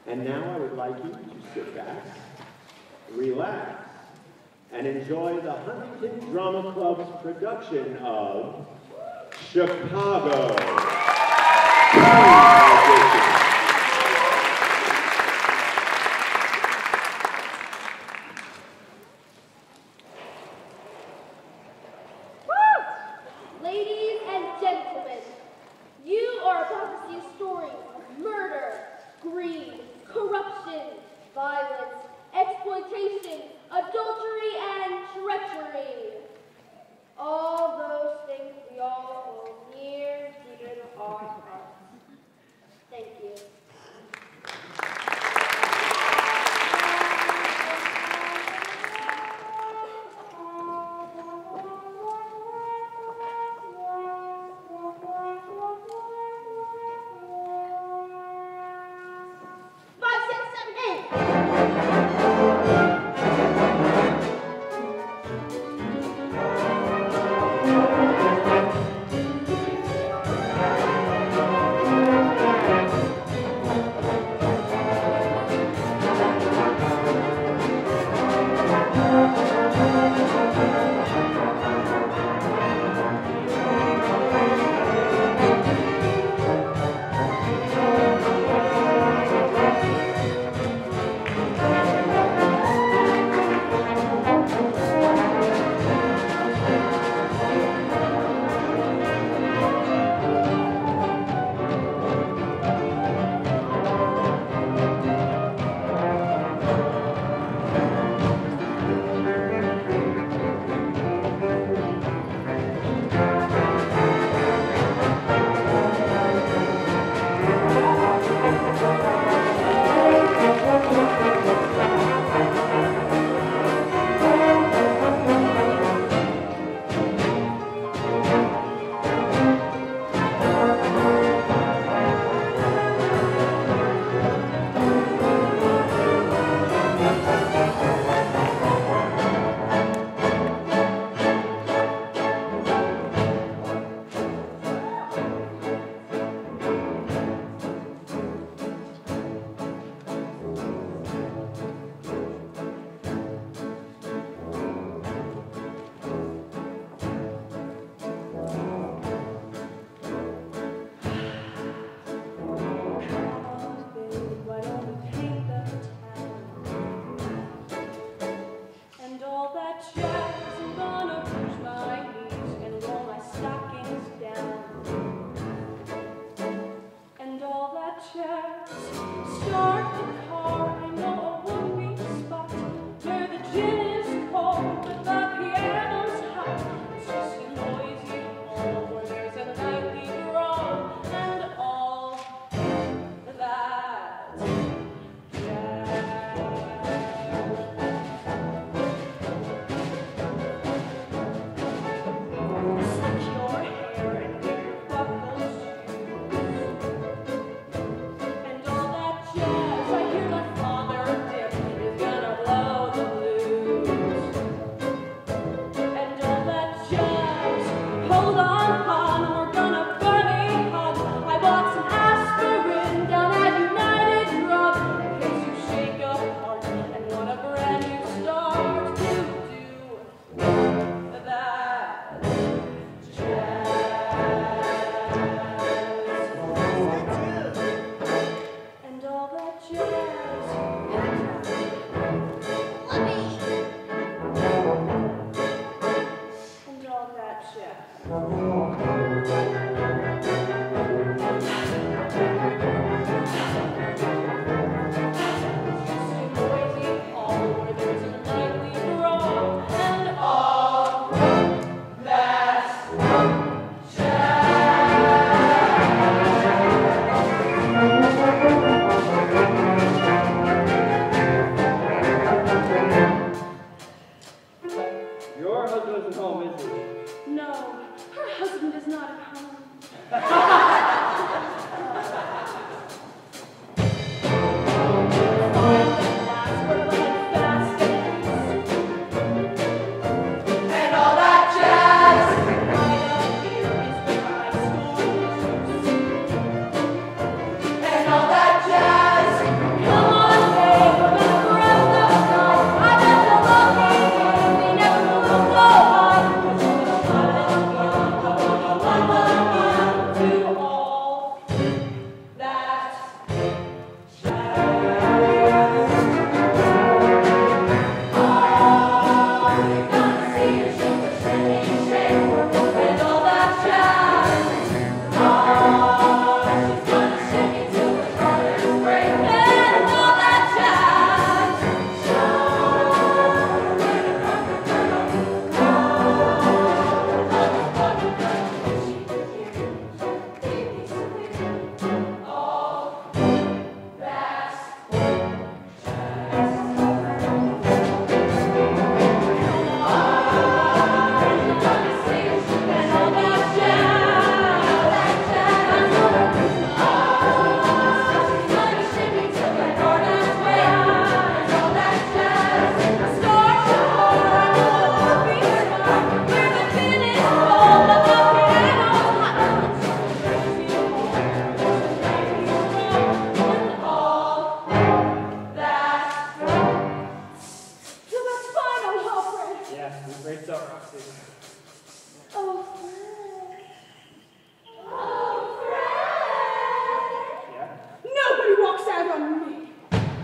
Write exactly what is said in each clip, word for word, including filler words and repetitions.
And now I would like you to sit back, relax, and enjoy the Huntington Drama Club's production of Chicago. Ladies and gentlemen, you are about to see a story of murder, greed, corruption, violence, exploitation, adultery, and treachery. All those things we all hold near dear in our hearts. Thank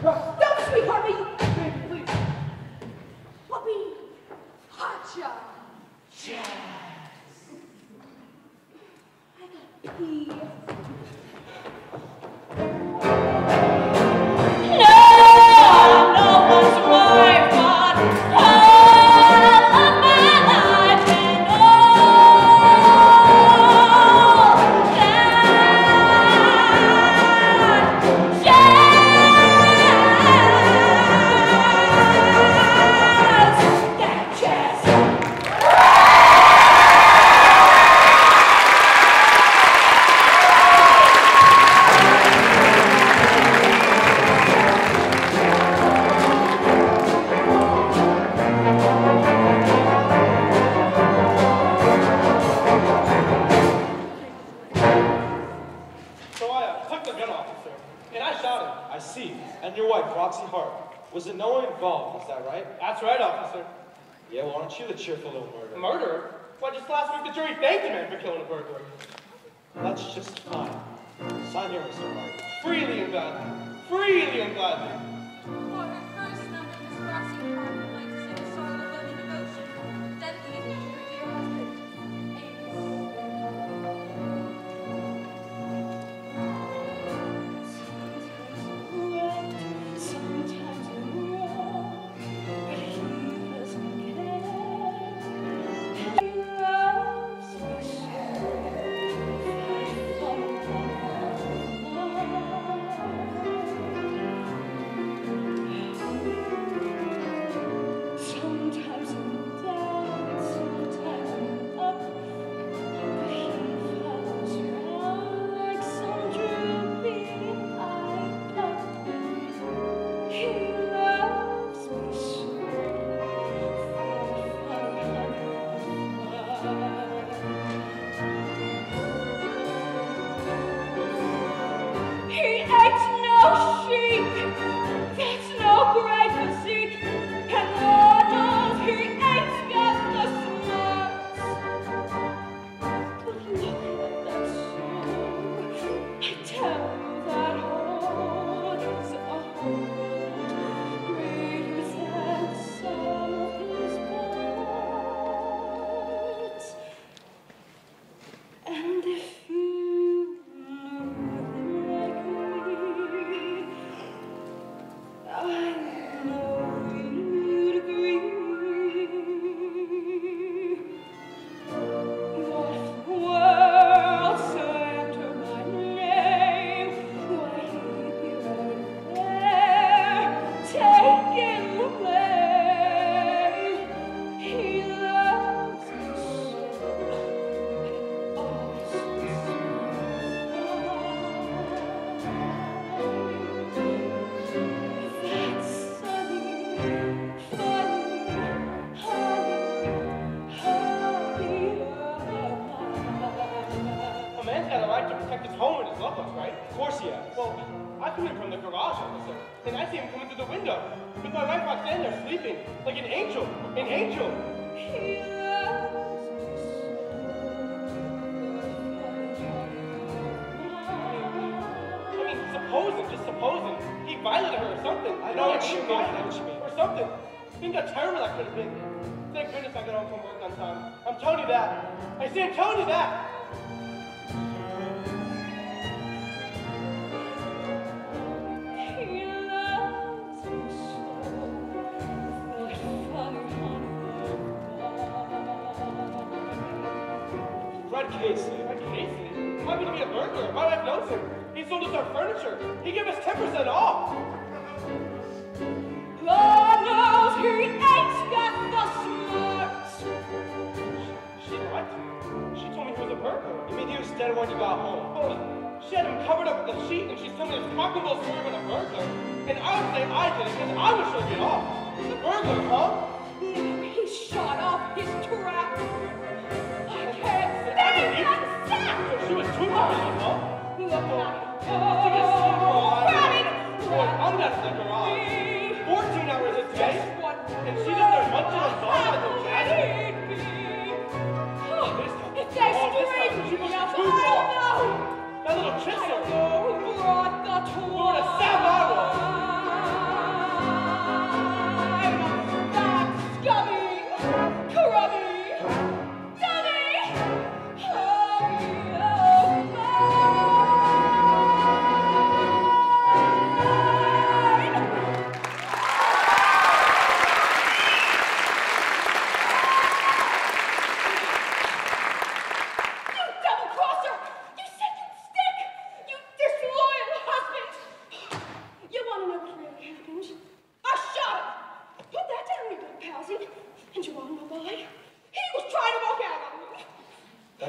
Don't, sweetheart, me! Baby, please. Puppy! Hotcha! Jazz. I gotta pee. Was it no one involved, is that right? That's right, officer. Yeah, well, aren't you the cheerful little murderer? Murderer? Why, just last week the jury thanked the man for killing a burglar. That's just fine. Sign here, Mister Martin. Freely and gladly. Freely and gladly. For her first number, Miss Roxy Park would like to sing a song of love and devotion, dedicated to her dear husband, Amos. Sometimes I'm wrong, but he doesn't care. He loves me so. Sometimes I'm down, sometimes I'm up, but he follows round like some droopy-eyed puppy. He loves me so. He ain't no sheep, that's no great physique, and Lord knows he ain't got the smarts. But look at that soul, I tell you that heart is a heart greater than some of his parts. And if you knew him like me, I know you'd agree. What if the world said to my name, why he'd be right there, taking the blame. He loves me so. A man's got a right to protect his home and his loved ones, right? Of course he has. Well, I come in from the garage, officer, and I see him coming through the window, with my wife Roxanne there sleeping, like an angel, an angel. I mean, supposing, just supposing, he violated her or something. I know what you mean, I violated know what you mean. Or something. Think how terrible that could have been. Thank goodness I got home from work on time. I'm telling you that. I say I'm telling you that. He loves me so, that funny honey. Fred Casey. Fred Casey? How could he be a burglar? My wife knows him. He sold us our furniture. He gave us ten percent off. Lord knows he ain't got the smarts. She lied to me. She told me he was a burglar. You mean he was dead when you got home? Oh, she had him covered up with a sheet, and she's telling me this cock and bull story about a burglar. And I would say I did it because I was sure to get off. The burglar, huh? He shot off his trap. I can't I stand believe that it. sack. So she was too bad, huh? Look at him. She gets so Oh, alive. grab him. Boy, I'm not in the garage. fourteen hours a day. Just what And she's up there munching on dogs like a cat. need be. Oh, if they Oh, this time scream she was enough, too I far. know. That little I kisser. know who brought the What a sad I was. twine.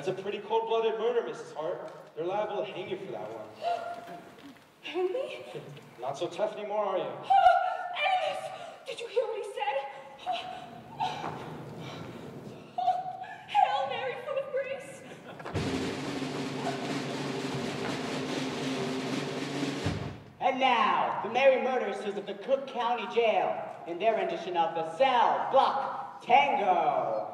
That's a pretty cold-blooded murder, Missus Hart. They're liable to hang you for that one. Hang me? Not so tough anymore, are you? Amos! Did you hear what he said? Hail Mary, full of grace. And now, the merry murderers of the Cook County Jail in their rendition of the Cell Block Tango.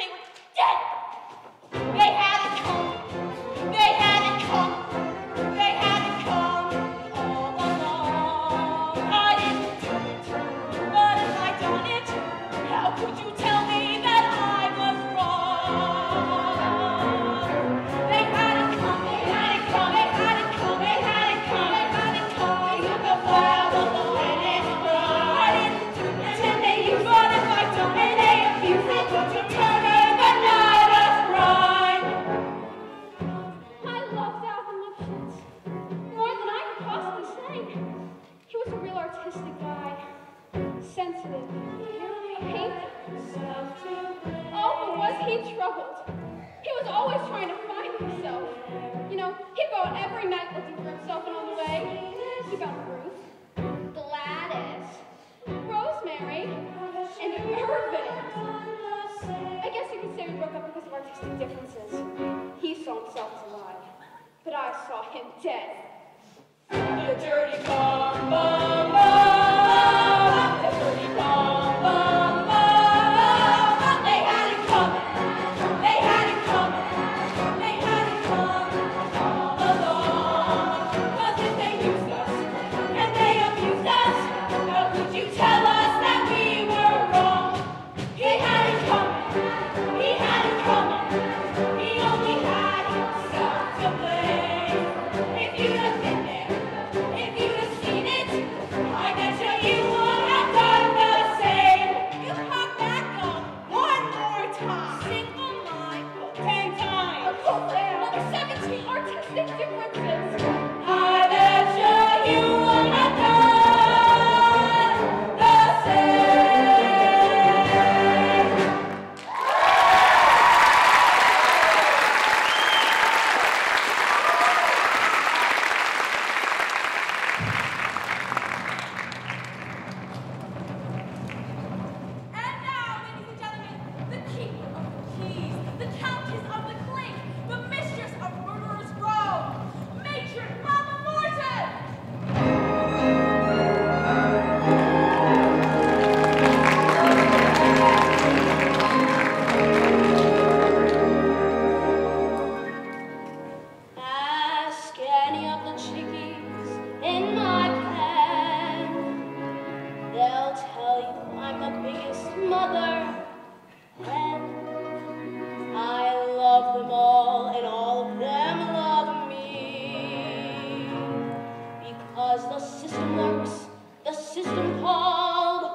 They had it coming. They had it coming. They he troubled. He was always trying to find himself. You know, he'd go out every night looking for himself, and on the way, he found Ruth, Gladys, Rosemary, and Irving. I guess you could say we broke up because of artistic differences. He saw himself as alive, but I saw him dead. The dirty bum bum bum, the dirty bum bum bum. They had it coming, they had it coming, they had it coming all along. 'Cause if they used us and they abused us, how could you tell us that we were wrong? He had it coming, he had it coming, he only had himself to blame. If you'd have been there, if you'd have seen it, I bet you you would have done the same. You pop back up one more time. Single line, ten times. A cold down. Number seventeen, artistic differences. I bet you you would have done the same. And now, ladies and gentlemen, the keeper of the keys, the countess of the clink, the mistress of Murderer's Row, Matron Mama Morton! Ask any of the chickies in my pen. They'll tell you I'm the biggest mother hen. I love them all, and all of them love me. Because the system works, the system called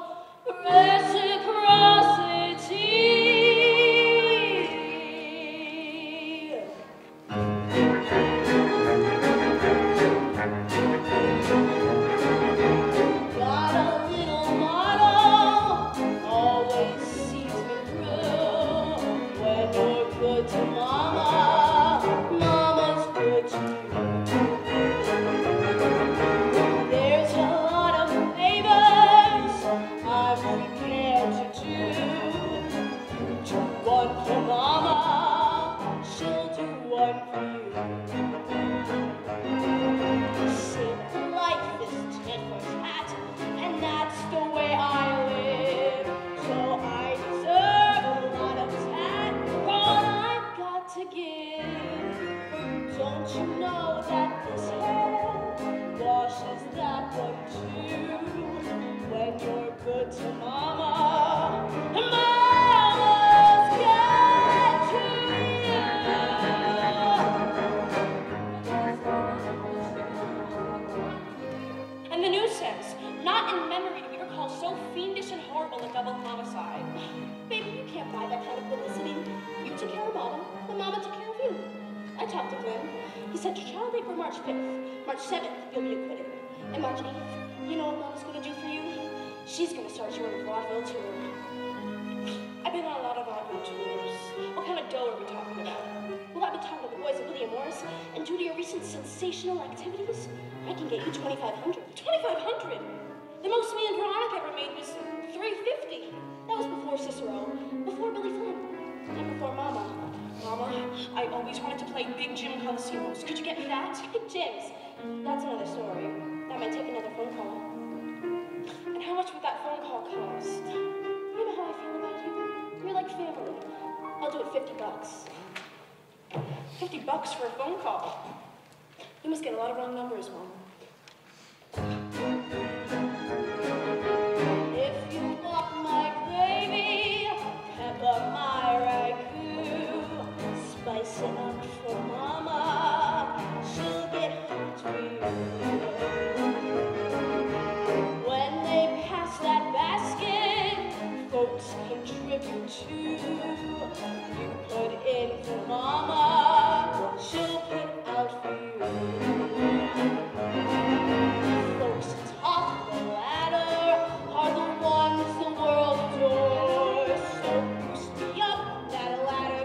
reciprocity. Got a little model, always sees me through. When you're good to mama, mama's good to you. There's a lot of favors I'm prepared to do. Do one for mama, she'll do one for you. See, life is tit for tat, and that's the way I live. So I deserve a lot of tat for all I've got to give. Don't you know that this hair washes that one too? When you're good to mama, mama's good to you. And the news says, not in memory do we recall so fiendish and horrible a double homicide. Baby, you can't buy that kind of publicity. You took care of Mama, and Mama took care of you. I talked to Glenn. He said your trial date for March fifth. March seventh, you'll be acquitted. And March eighth, you know what Mama's gonna do for you? She's gonna start you on a vaudeville tour. I've been on a lot of vaudeville tours. What kind of dough are we talking about? Well, I've been talking to the boys at William Morris, and due to your recent sensational activities, I can get you twenty-five hundred. twenty-five hundred! The most me and Veronica ever made was three fifty. That was before Cicero, before Billy Flynn, and before Mama. Mama, I always wanted to play Big Jim Coliseums. Could you get me that? Big Jim's? That's another story. That might take another phone call. And how much would that phone call cost? You know how I feel about you. You're like family. I'll do it fifty bucks. fifty bucks for a phone call. You must get a lot of wrong numbers, Mom. If you want my gravy, pepper my ragu, spice it up for Mama, she'll get hot to you. When they pass that basket, folks contribute too. You put in for Mama, she'll put out for you. Folks top the ladder are the ones the world adores. So boost me up that ladder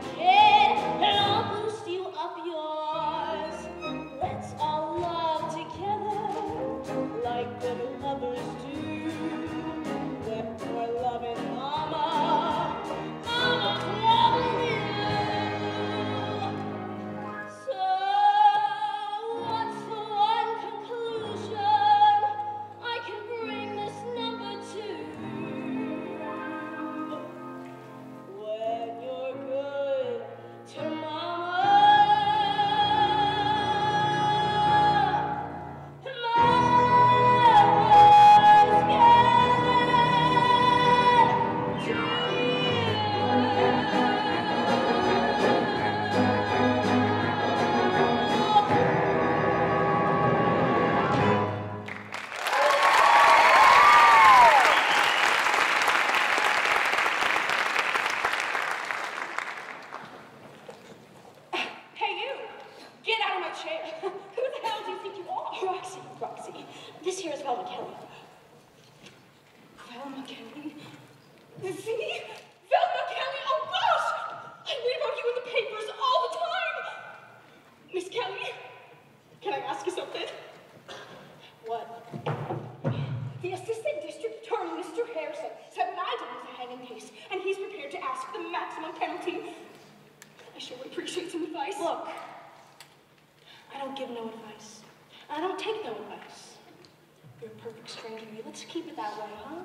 See? Velma Kelly, oh gosh! I read about you in the papers all the time! Miss Kelly, can I ask you something? What? The assistant district attorney, Mister Harrison, said that I did a hanging case, and he's prepared to ask for the maximum penalty. I sure would appreciate some advice. Look, I don't give no advice. I don't take no advice. You're a perfect stranger to me. Let's keep it that way, huh?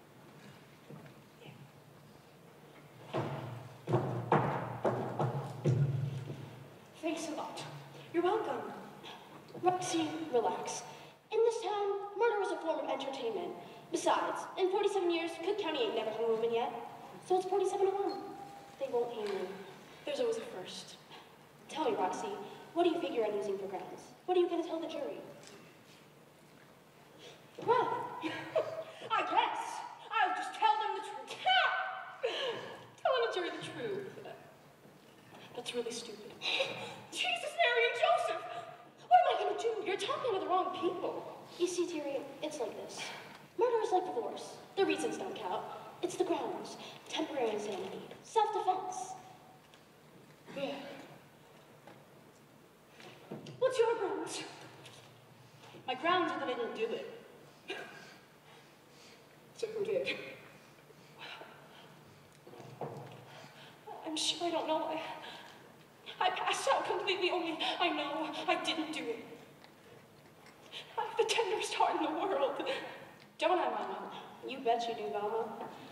Thanks a lot. You're welcome. Roxy, relax. In this town, murder is a form of entertainment. Besides, in forty-seven years, Cook County ain't never hung a woman yet. So it's forty-seven to one. They won't hang me. There's always a first. Tell me, Roxy, what do you figure on using for grounds? What are you going to tell the jury? Well, I guess I'll just tell them the truth. Telling a jury the truth. That's really stupid. Jesus, Mary, and Joseph! What am I going to do? You're talking to the wrong people. You see, dearie, it's like this. Murder is like divorce. The reasons don't count. It's the grounds. Temporary insanity. Self-defense. Yeah. What's your grounds? My grounds are that I didn't do it. So who did? I'm sure I don't know why. I passed out completely, only I know I didn't do it. I have the tenderest heart in the world. Don't I, Mama? You bet you do, Velma.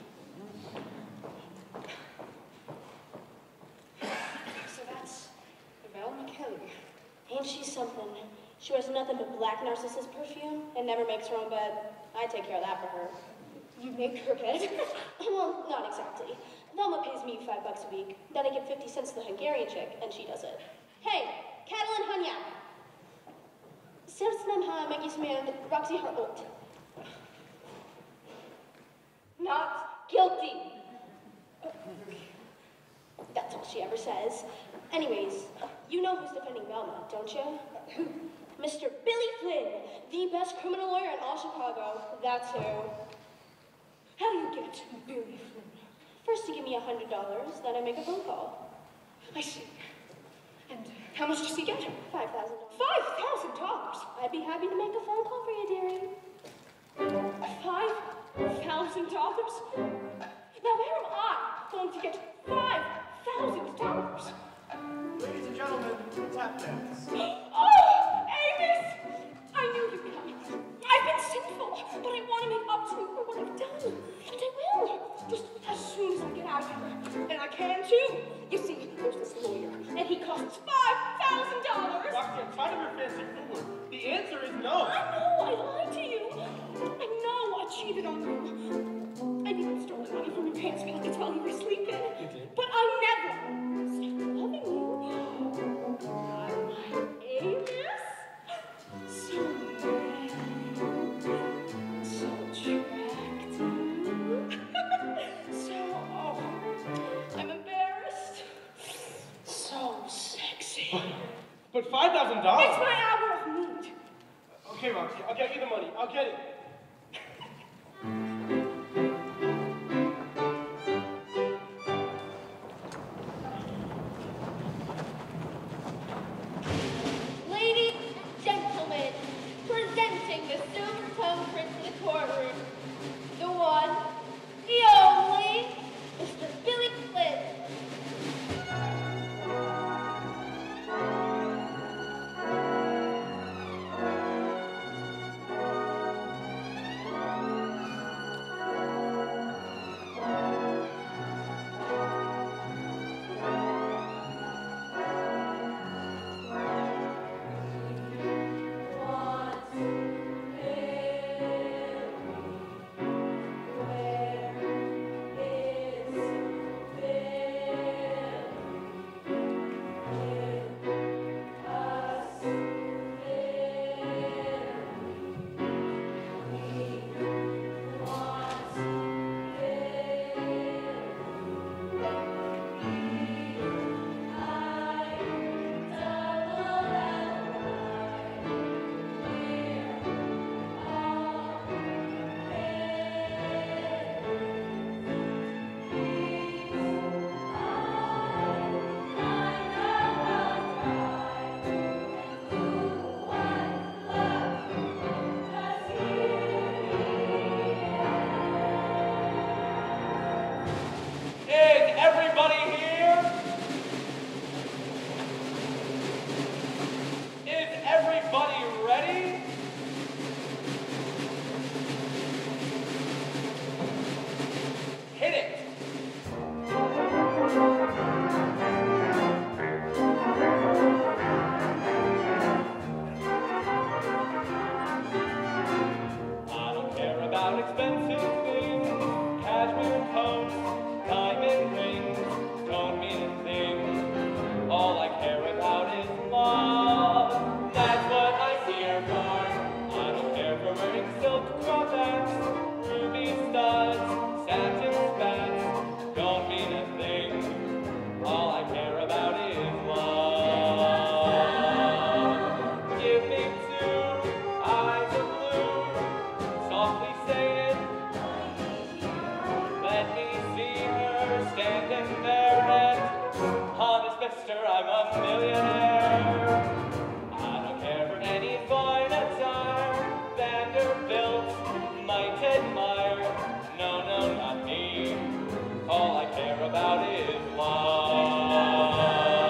So that's Velma Kelly. Ain't she something? She wears nothing but black narcissus perfume and never makes her own bed. I take care of that for her. You make her bed? Well, not exactly. Velma pays me five bucks a week. Then I give fifty cents to the Hungarian chick, and she does it. Hey, cattle and honyak. Serce nam ha magis med Roxy Hartholt. Not guilty. That's all she ever says. Anyways, you know who's defending Velma, don't you? Mister Billy Flynn, the best criminal lawyer in all Chicago. That's who. How do you get Billy Flynn? First you give me a hundred dollars, then I make a phone call. I see. And how much does he get? Five thousand dollars. Five thousand dollars? I'd be happy to make a phone call for you, dearie. Five thousand dollars? Now where am I going to get five thousand dollars? Ladies and gentlemen, tap dance. Oh, Amos! I knew you'd come. I've been sinful, but I want to make up to you for what I've done. And I will. Just as soon as I get out of here. And I can too. You see, there's this lawyer, and he costs five thousand dollars. Roxy, I'm tired of your fancy footwork. The answer is no. I know, I lied to you. I know I cheated on you. I even stole the money from your pants pockets while you were sleeping. You did? But I never stopped loving you. Amos? So nice. So attractive. So, oh, I'm embarrassed. So sexy. But five thousand dollars? It's my hour of need. Okay, Roxy, I'll get you the money. I'll get it. Ladies and gentlemen, presenting the silver tongue prince in the courtroom, the one, the only, Mister Billy Flynn. in there and honest mister, I'm a millionaire. I don't care for any fine attire Vanderbilt might admire. No, no, not me. All I care about is love.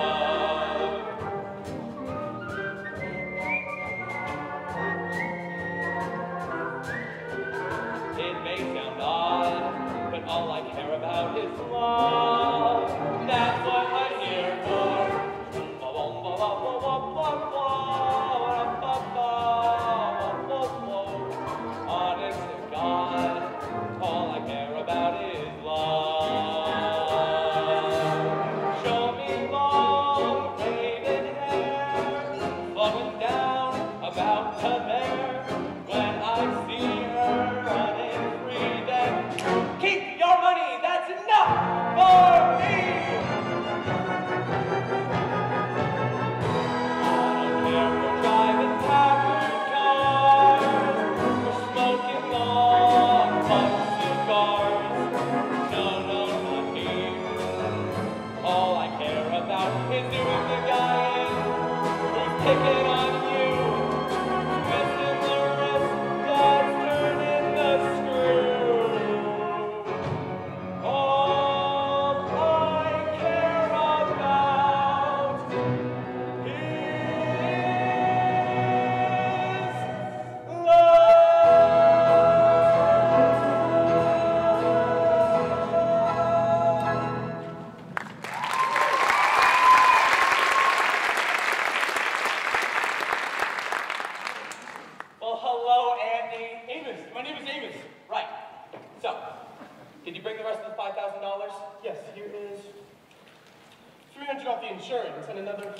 It may sound odd, but all I care about is love. That's what I'm here for. Honest to God, all I care about is love. Show me long raven hair flowing down about the there. When I see her running free, then keep your money. That's enough for me. I don't care for driving Packard cars or smoking long white cigars. No, no, not me. All I care about is doing the guy in who's picking on you, twisting the wrist that's turning the screw. All I care about is love. Well, hello, Andy. Amos. My name is Amos. Right. So, did you bring the rest of the five thousand dollars? Yes, here is three hundred off the insurance and another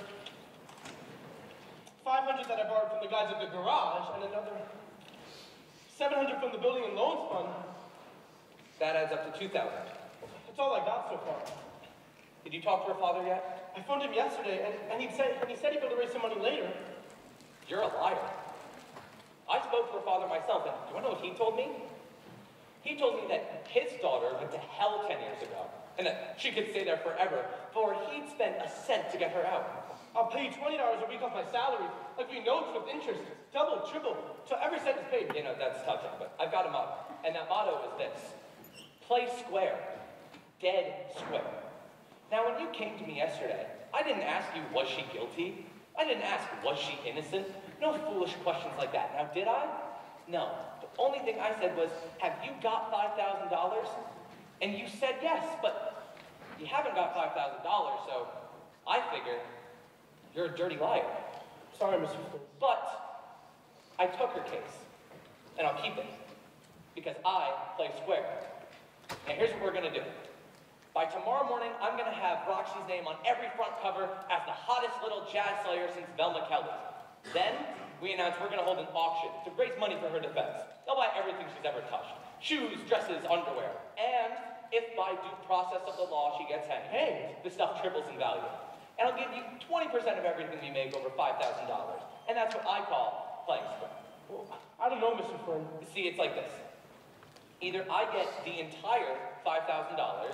five hundred that I borrowed from the guys at the garage and another seven hundred from the building and loans fund. That adds up to two thousand. That's all I got so far. Did you talk to her father yet? I phoned him yesterday and, and he said and he said he'd be able to raise some money later. You're a liar. I spoke to her father myself, and do you want to know what he told me? He told me that his daughter went to hell ten years ago, and that she could stay there forever, for he'd spend a cent to get her out. I'll pay you twenty dollars a week off my salary, like we notes with interest, double, triple, till every cent is paid. You know, that's touching, but I've got a motto, and that motto is this: play square, dead square. Now, when you came to me yesterday, I didn't ask you, was she guilty? I didn't ask, was she innocent? No foolish questions like that. Now, did I? No. The only thing I said was, have you got five thousand dollars? And you said yes, but you haven't got five thousand dollars, so I figured you're a dirty liar. Sorry, Mister Fools. But I took her case, and I'll keep it, because I play square. Now, here's what we're gonna do. By tomorrow morning, I'm gonna have Roxy's name on every front cover as the hottest little jazz slayer since Velma Kelly. Then, we announce we're gonna hold an auction to raise money for her defense. They'll buy everything she's ever touched. Shoes, dresses, underwear. And if by due process of the law she gets hanged, hey, the stuff triples in value. And I'll give you twenty percent of everything we make over five thousand dollars. And that's what I call playing square. Well, I don't know, Mister Flynn. See, it's like this. Either I get the entire five thousand dollars,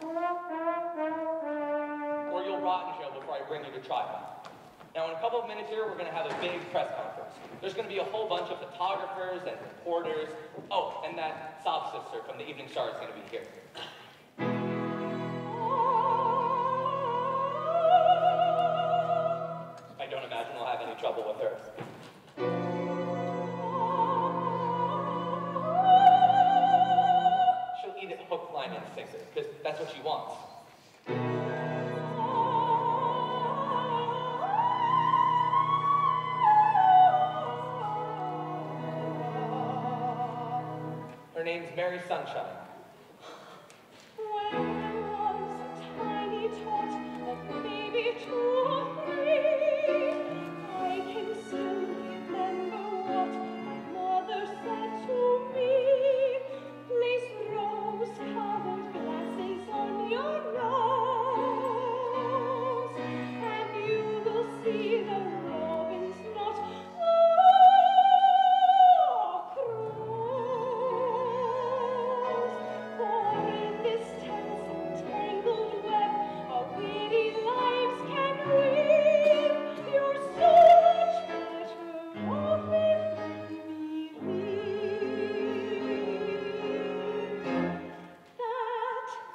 or you'll rot in jail before I bring you to trial. Now, in a couple of minutes here, we're going to have a big press conference. There's going to be a whole bunch of photographers and reporters. Oh, and that sob sister from the Evening Star is going to be here. I don't imagine we'll have any trouble with her. She'll eat it hook, line, and sinker, because that's what she wants. Her name's Mary Sunshine. When I was a tiny tot, a baby two or three, I can still remember what my mother said to me. Place rose-colored glasses on your nose, and you will see the robin's not crows.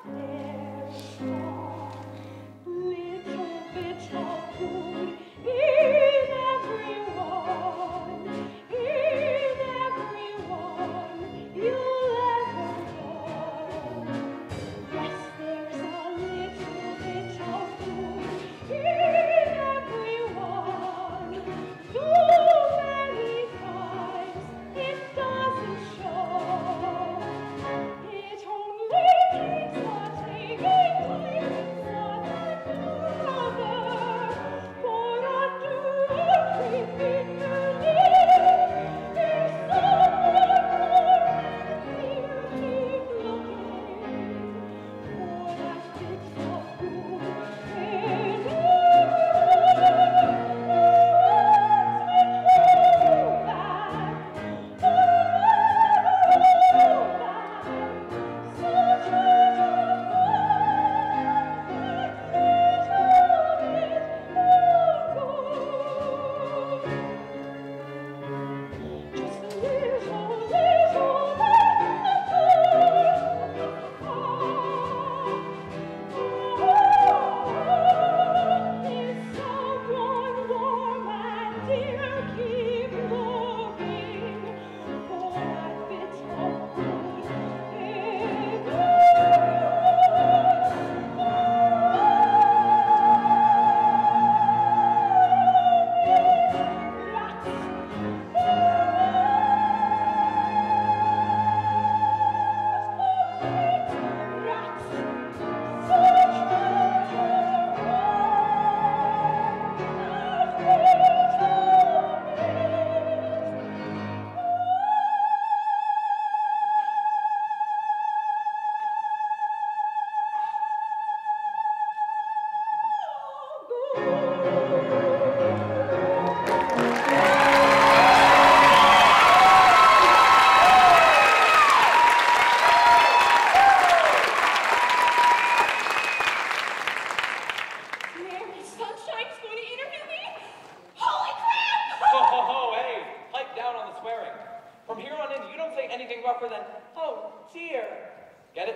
rougher than, oh dear. Get it?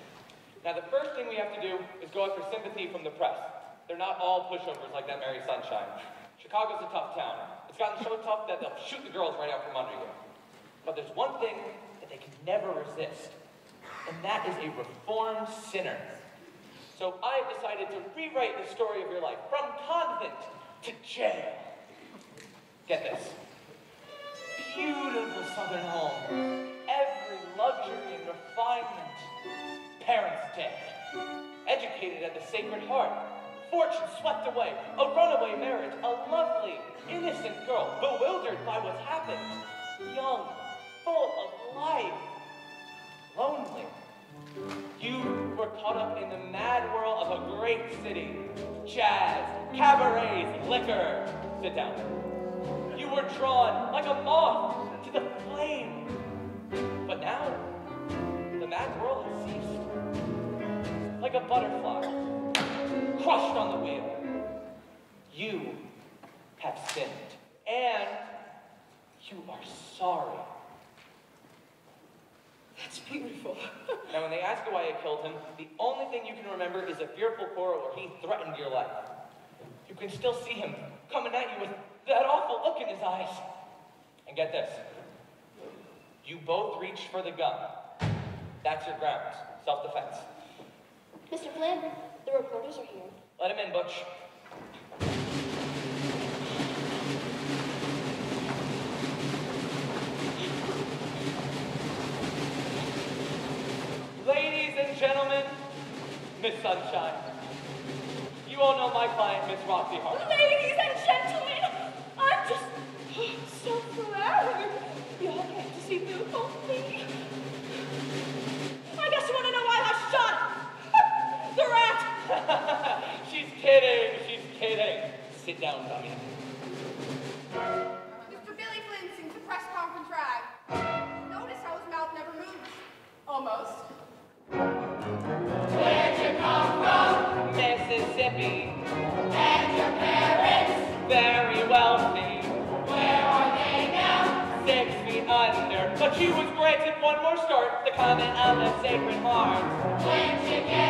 Now the first thing we have to do is go after sympathy from the press. They're not all pushovers like that Mary Sunshine. Chicago's a tough town. It's gotten so tough that they'll shoot the girls right out from under you. But there's one thing that they can never resist, and that is a reformed sinner. So I've decided to rewrite the story of your life from convent to jail. Get this. Beautiful southern home. Every luxury and refinement. Parents dead. Educated at the Sacred Heart. Fortune swept away. A runaway marriage. A lovely, innocent girl. Bewildered by what's happened. Young. Full of life. Lonely. You were caught up in the mad whirl of a great city. Jazz, cabarets, liquor. Sit down. You were drawn like a moth to the flame. But now, the mad whirl has ceased. Like a butterfly, crushed on the wheel. You have sinned. And you are sorry. That's beautiful. Now, when they ask you why you killed him, the only thing you can remember is a fearful quarrel where he threatened your life. You can still see him coming at you with that awful look in his eyes. And get this. You both reached for the gun. That's your grounds. Self-defense. Mister Flynn, the reporters are here. Let him in, Butch. Ladies and gentlemen, Miss Sunshine. You all know my client, Miss Roxy Hart. Ladies and gentlemen, I'm just so flattered. Y'all came to see Boo Cole me. I guess you want to know why I shot the rat. She's kidding, she's kidding. Sit down, dummy. Mister Billy Flynn sings a press conference rag. Notice how his mouth never moves. Almost. Where'd you come from? Mississippi. And your parents? Very wealthy. Where are they now? Six feet under. But she was granted one more start, the convent of the Sacred Heart. When'd you get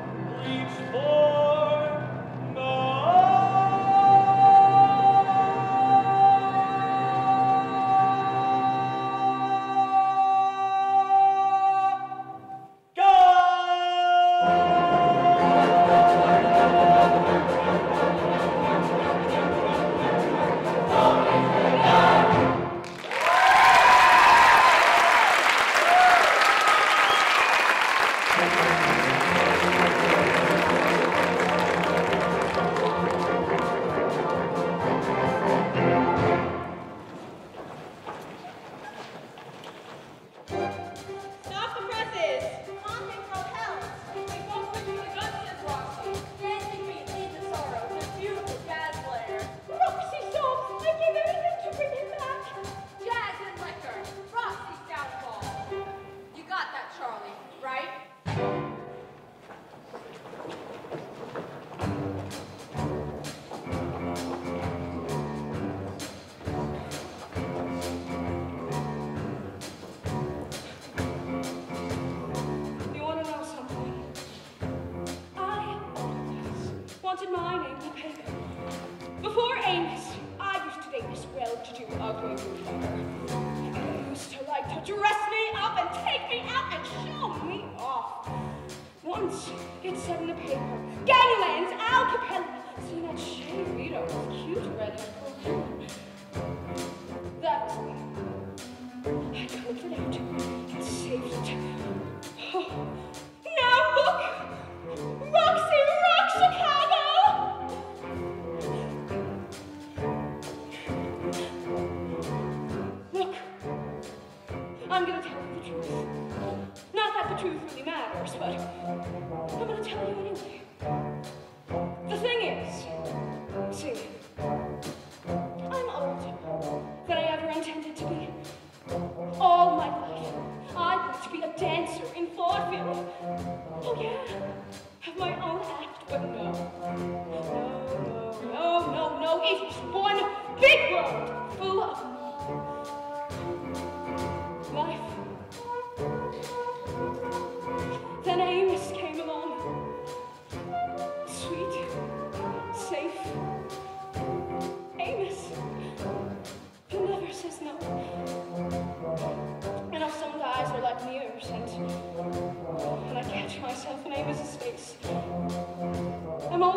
reach for Stop the presses! Content propels. We both went to the guns, says Roxy. Dancing feet lead to sorrow. The beautiful jazz player. Roxy sobs! I'd give anything to bring him back! Jazz and liquor. Roxy's downfall. You got that, Charlie, right? You want to know something? I always wanted my name in the paper. Before Amos, I used to date this well-to-do, ugly movie. He used to like to dress me up and take me out and show me off. Once, it said in the paper, Ganglands, Al Capella, seeing that Shea Rito was cute red and That was me. I cooked it out and saved it. Oh, now look! Roxy Rock Chicago! Look, I'm gonna tell you the truth. Not that the truth really matters, but I'm gonna tell you anyway. The thing is, see, I'm older than I ever intended to be. All my life, I wanted to be a dance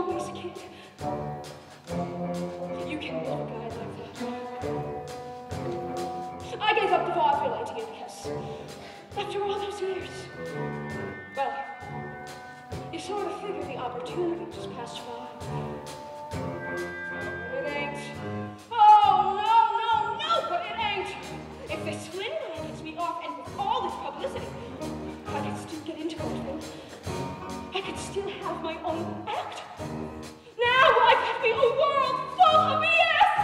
always a kid. You can't love a guy like that. I gave up the vaudeville idea because, after all those years, well, you sort of figure the opportunity just passed you by. It ain't. Oh, no, no, no, but it ain't. If this Flynn man gets me off, and with all this publicity, I could still get into vaudeville. I could still have my own act. Now I could be a world full of B S!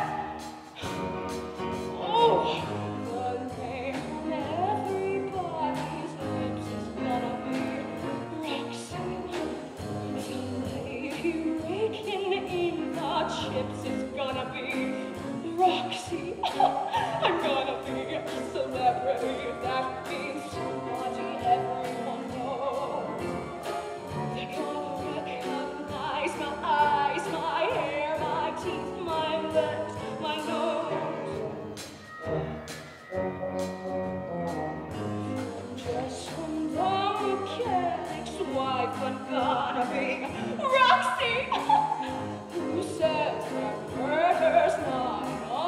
Oh, the name on everybody's lips is gonna be Roxy. The lady raking in the chips is gonna be Roxy. I'm gonna be a celebrity. That means somebody everyone knows. They're gonna recognize my eyes, my hair, my teeth, my lips, my nose. Just from the mechanic's wife, I'm gonna be Roxy. Who says that murder's not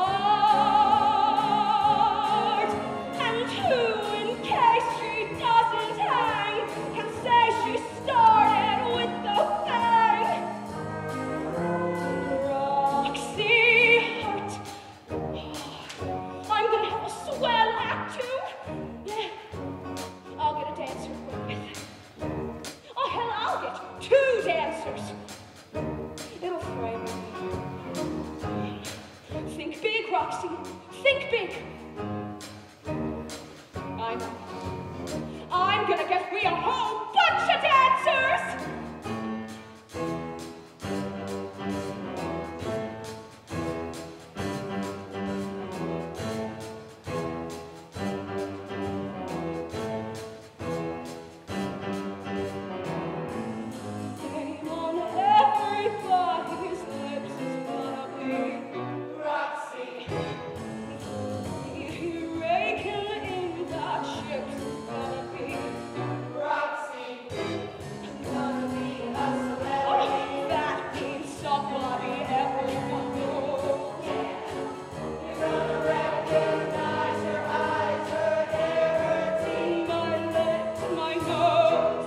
art? And who, in case she doesn't hang, can say she started with the bang? Roxy Hart. I'm gonna have a swell act too. Yeah. I'll get a dancer to work with. Oh hell, I'll get two dancers. It'll frame me. Think big, Roxy. Think big. I know. I'm gonna get me a whole bunch of dancers! Name on everybody's lips is gonna be Roxy. Raking in the chips is gonna be Roxy. I'm gonna be a celebrity. Oh, that means somebody everyone knows. You're gonna recognize her eyes, her hair, her teeth, my lips, my nose.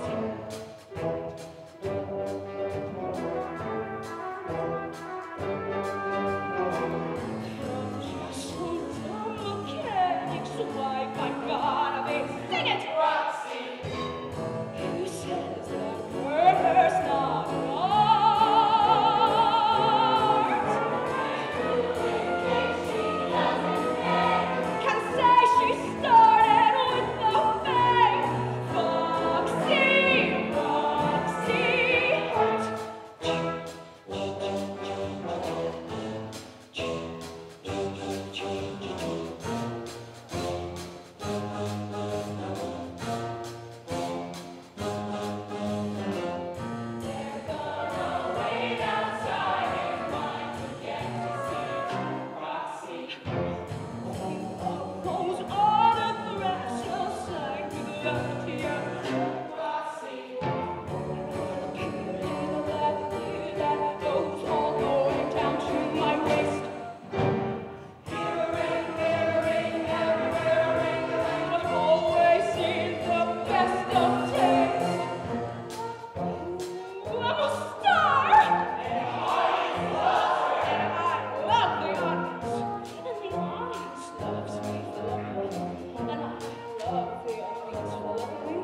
Just from the mechanic's wife, I'm gonna be. Sing it, Roxy. Who says that murder's not art? In case she doesn't hang, can say she started with the bang. Roxy, Roxy Hart. They're gonna wait outside and want to get to see Roxy. Those autographs you'll sign with love to you, Roxy. Little lefty that goes all going down to my waist. Mirroring, mirroring, everywhere, ring-a-ling, but always seen the best of taste. I'm a star! And I love her. And I love the audience. And the audience loves me for me. And I love the audience for me.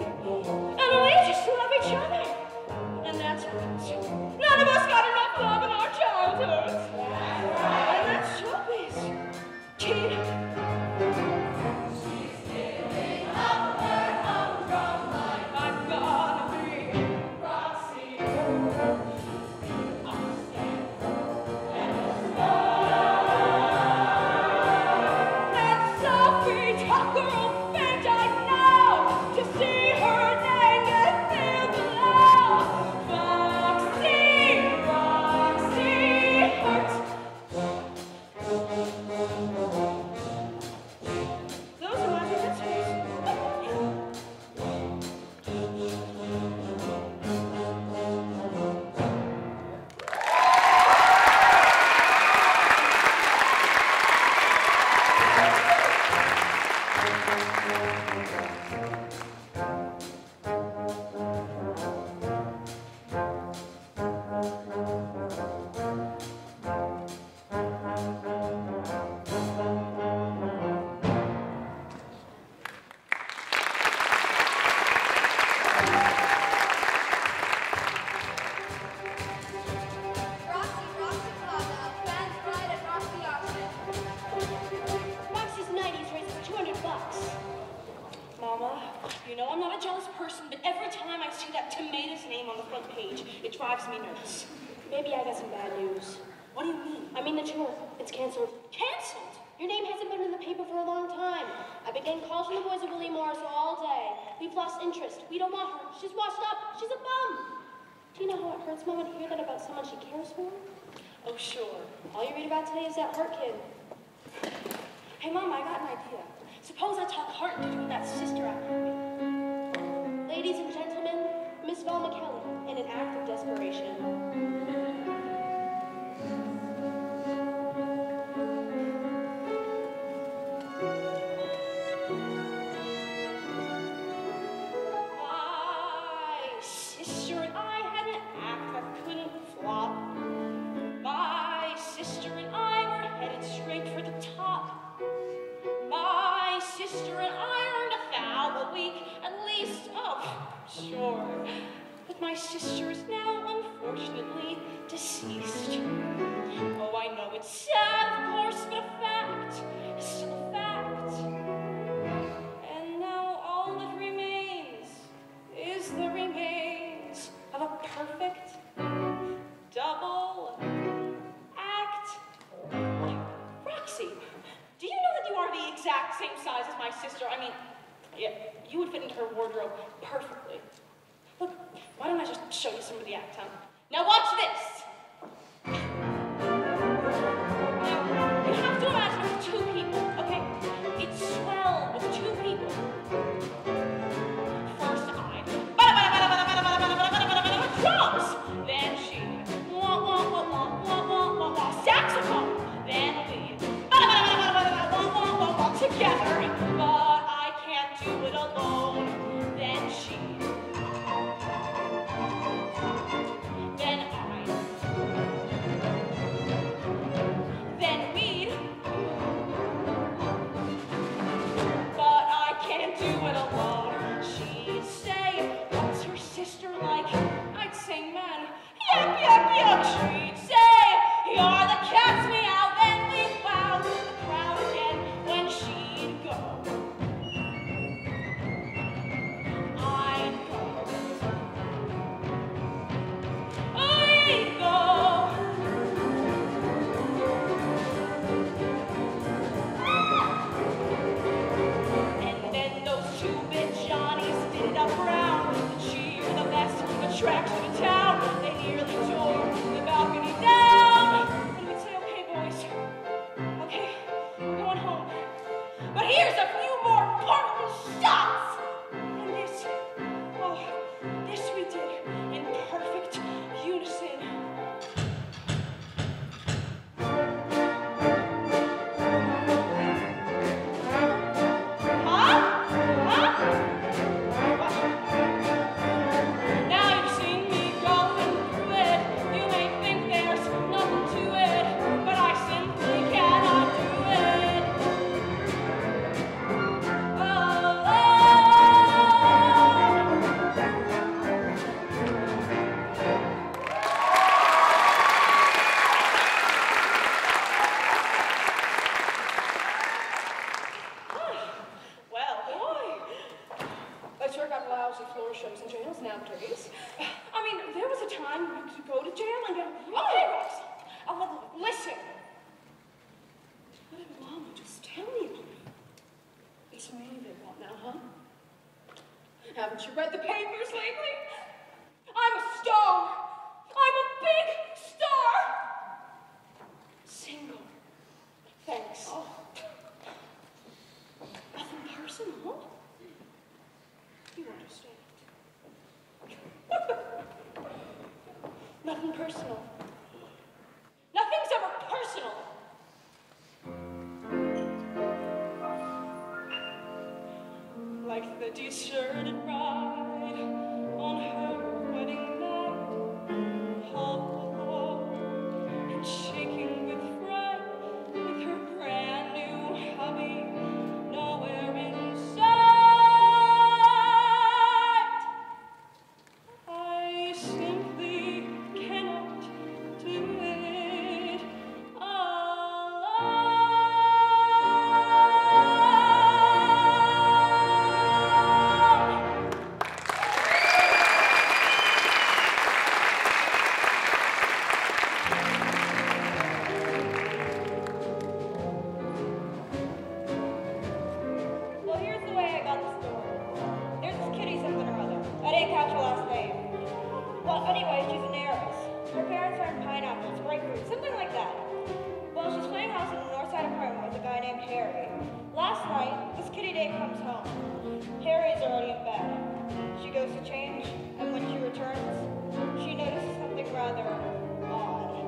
You know I'm not a jealous person, but every time I see that tomato's name on the front page, it drives me nuts. Maybe I got some bad news. What do you mean? I mean the tour. It's canceled. Canceled? Your name hasn't been in the paper for a long time. I've been getting calls from the boys of William Morris all day. We've lost interest. We don't want her. She's washed up. She's a bum. Do you know how it hurts Mama to hear that about someone she cares for? Oh, sure. All you read about today is that Hart kid. Hey, Mom, I got an idea. Suppose I talk Hart into doing that sister act with me. Ladies and gentlemen, Miss Velma Kelly, in an act of desperation. My sister and I had an act that couldn't flop. My sister and I were headed straight for the top. My sister and I earned a thou a week, at least. Oh, sure. But my sister is now unfortunately deceased. Oh, I know it's sad, of course, but a fact is still a fact. And now all that remains is the remains of a perfect double act. Roxy, do you know that you are the exact same size as my sister? I mean, yeah, you would fit into her wardrobe perfectly. Look, why don't I just show you some of the act, huh? Now watch this. Now, you have to imagine it's two people, okay? It's swell with two people. First I, drums. Then she, wah, wah, wah, wah, wah, wah, wah, wah, saxophone. Then we, wah, wah, wah, wah, together. But I can't do it alone. Then she, then I, then we, but I can't do it alone. She'd say, what's her sister like? I'd say, man, yuck, yuck, yuck. She'd say, you're the cat's meow. Then we'd wow the crowd again when she'd go. I'd go. I'd go. And then those two-bit Johnnies did it up round. The cheer, the best attraction in town. They nearly tore the balcony down. And we'd say, okay, boys. Okay, we're going home. But here's a few more Portland shots. And this, oh, this we did in perfect unison. Huh? Huh? Now you've seen me going through it. You may think there's nothing to it, but I simply cannot do it. Oh, well, boy, I sure got lousy floor shows in jails nowadays. I mean, there was a time you could go to jail and get, okay, Roxy, uh, well, listen. What did Mama just tell you? It's me they want now, huh? Haven't you read the papers lately? I'm a star. I'm a big star. Single. Thanks. Oh. Nothing personal, huh? You understand. Nothing personal. Nothing's ever personal. Like the deserted bride on her wedding night, all alone and shaking with fright, with her brand new hubby nowhere in sight. I simply cannot catch her last name. Well, anyway, she's an heiress. Her parents are in pineapples, grapefruit, something like that. Well, she's playing house in the north side apartment with a guy named Harry. Last night, this kitty date comes home. Harry's already in bed. She goes to change, and when she returns, she notices something rather odd.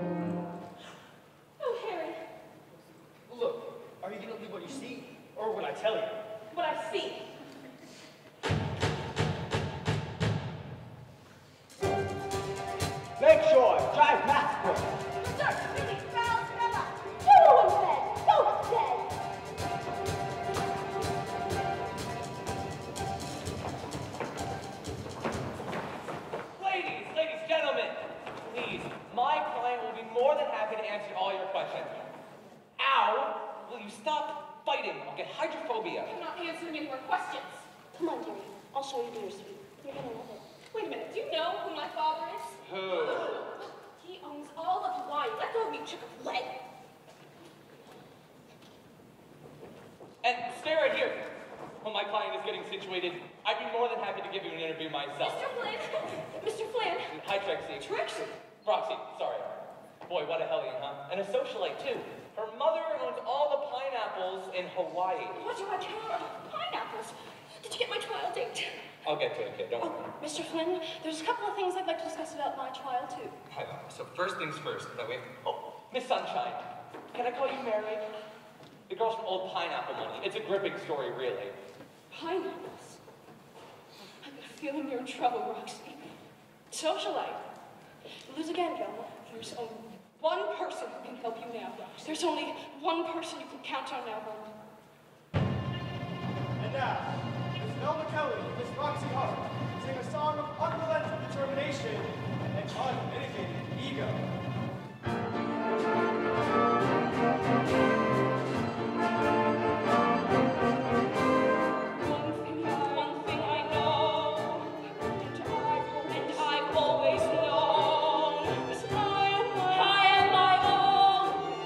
Oh, Harry, Look, are you gonna leave what you see, or what I tell you? what I see. Lakeshore, drive Massacre. Sir, Billy, Val, Stella. Go to bed! Go to bed! Ladies, ladies, gentlemen, please, my client will be more than happy to answer all your questions. Ow! Will you stop fighting? I'll get hydrophobia. I'm not answering any more questions. Come on, dearie. I'll show you bittersweet. You're gonna love it. Wait a minute, do you know who my father is? Who? He owns all of Hawaii. Let go of me, chick of leg. And stay right here. When my client is getting situated, I'd be more than happy to give you an interview myself. Mister Flynn. Mister Flynn. Hi, Trixie. Trixie? Roxy, sorry. Boy, what a hellion, huh? And a socialite, too. Her mother owns all the pineapples in Hawaii. What do I care? Pineapples. Did you get my trial date? I'll get to it, kid. Don't Oh, worry. Mister Flynn, there's a couple of things I'd like to discuss about my trial, too. Hi, Mom. So first things first. That way. Oh, Miss Sunshine. Can I call you Mary? The girl's from Old Pineapple Money. It's a gripping story, really. Pineapples. I've got a feeling you're in trouble, Roxy. Socialite. Lose again, Velma. There's only one person who can help you now, Roxy. There's only one person you can count on now, Velma. And now, Miss Velma Kelly and Miss Roxy Hart sing a song of unrelenting determination and unmitigated ego. One thing, one thing I know, and I've, and I've always known, is I am my, I am my own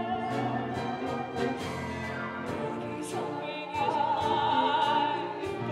strength. He's awake, he's alive,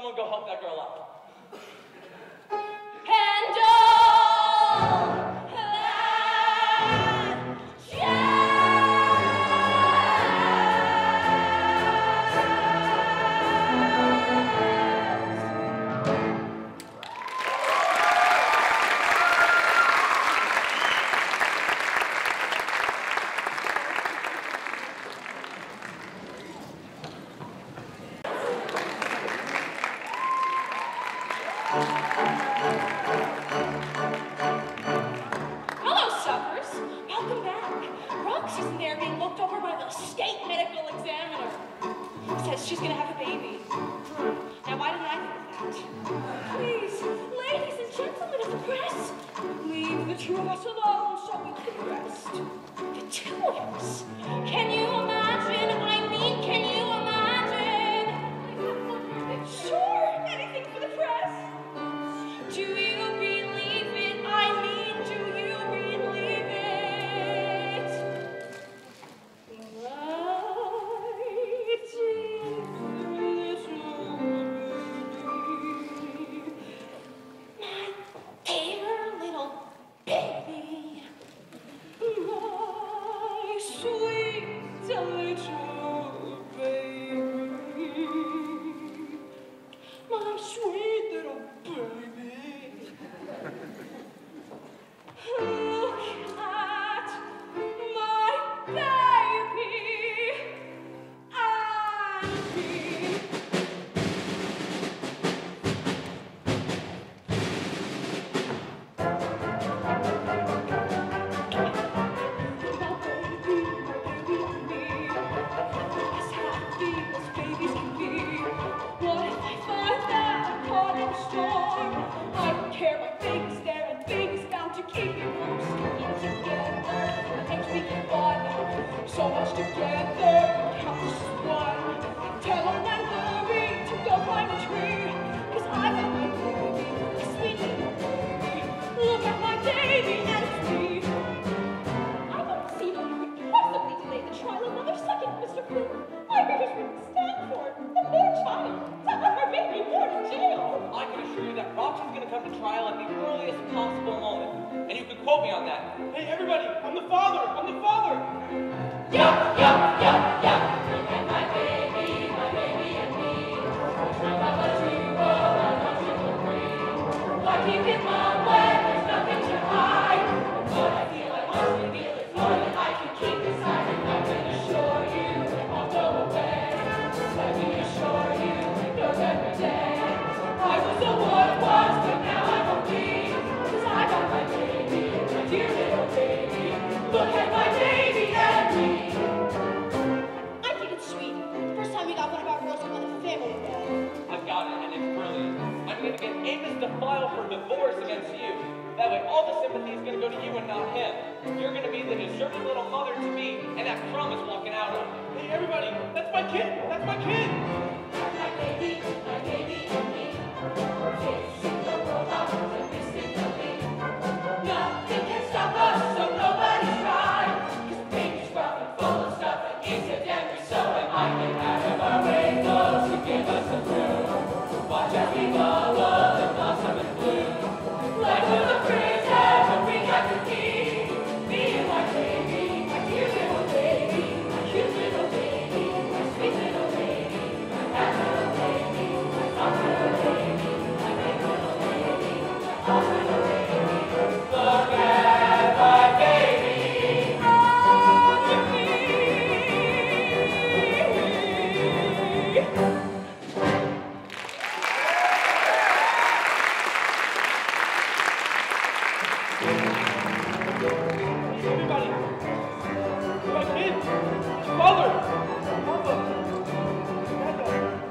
Someone go help that girl out. And all that Hello, suckers. Welcome back. Roxy's in there being looked over by the state medical examiner. Says she's gonna have a baby. Now, why didn't I think of that? Please, ladies and gentlemen of the press, leave the two of us alone so we can rest. The two of us? Can you imagine? I mean, can you imagine? Sure, anything for the press. Do you believe it? I mean, do you believe it? My dear little baby, my sweet little baby, my sweet little baby. Look at my baby and me. So much together, count as one. Tell them that hurry to go climb a tree. Cause I got my baby, a sweet little baby. Look at my baby and it's me. I don't see how you could possibly delay the trial another second, Mister Quinn. My babies wouldn't stand for it. The poor child. To have my baby born in jail. I can assure you that Roxy's gonna come to trial at the earliest possible moment. And you can quote me on that. Hey, everybody, I'm the father. I'm the father. Yup, yup, yup, yup. Look at my baby, my baby and me. Trunk of a tree, oh, I want you to breathe. Why keep it mom when there's nothing to hide? What I feel, I want to feel it's more than I can keep inside. And I can assure you it won't go away. Let me assure you it goes every day. I was a what was, but now I won't be. Cause I got my baby, my dear little baby. Look at my baby and me. I think it's sweet. First time we got one of our girls to win a family award. I've got it, and it's brilliant. I'm gonna get Amos to file for divorce against you. That way, all the sympathy is gonna go to you and not him. You're gonna be the deserted little mother to me, and that crumb is walking out of. Hey, everybody, that's my kid. That's my kid. My baby, my baby and me. Chasing the world out and missing the beat. Nothing can stop us, so nobody try. Cause baby's rough and full of stuff and incidentally so. And I can have our rainbows to give us a clue. Watch as we follow the blossom and bloom. Like with a prison, but we got the key. Me and my baby, my dear little baby, my cute little baby, my sweet little baby, my fat little baby, my soft little baby, my big little baby, my hot little baby. Look at my baby. Everybody, my kid, his father, Papa, Dada.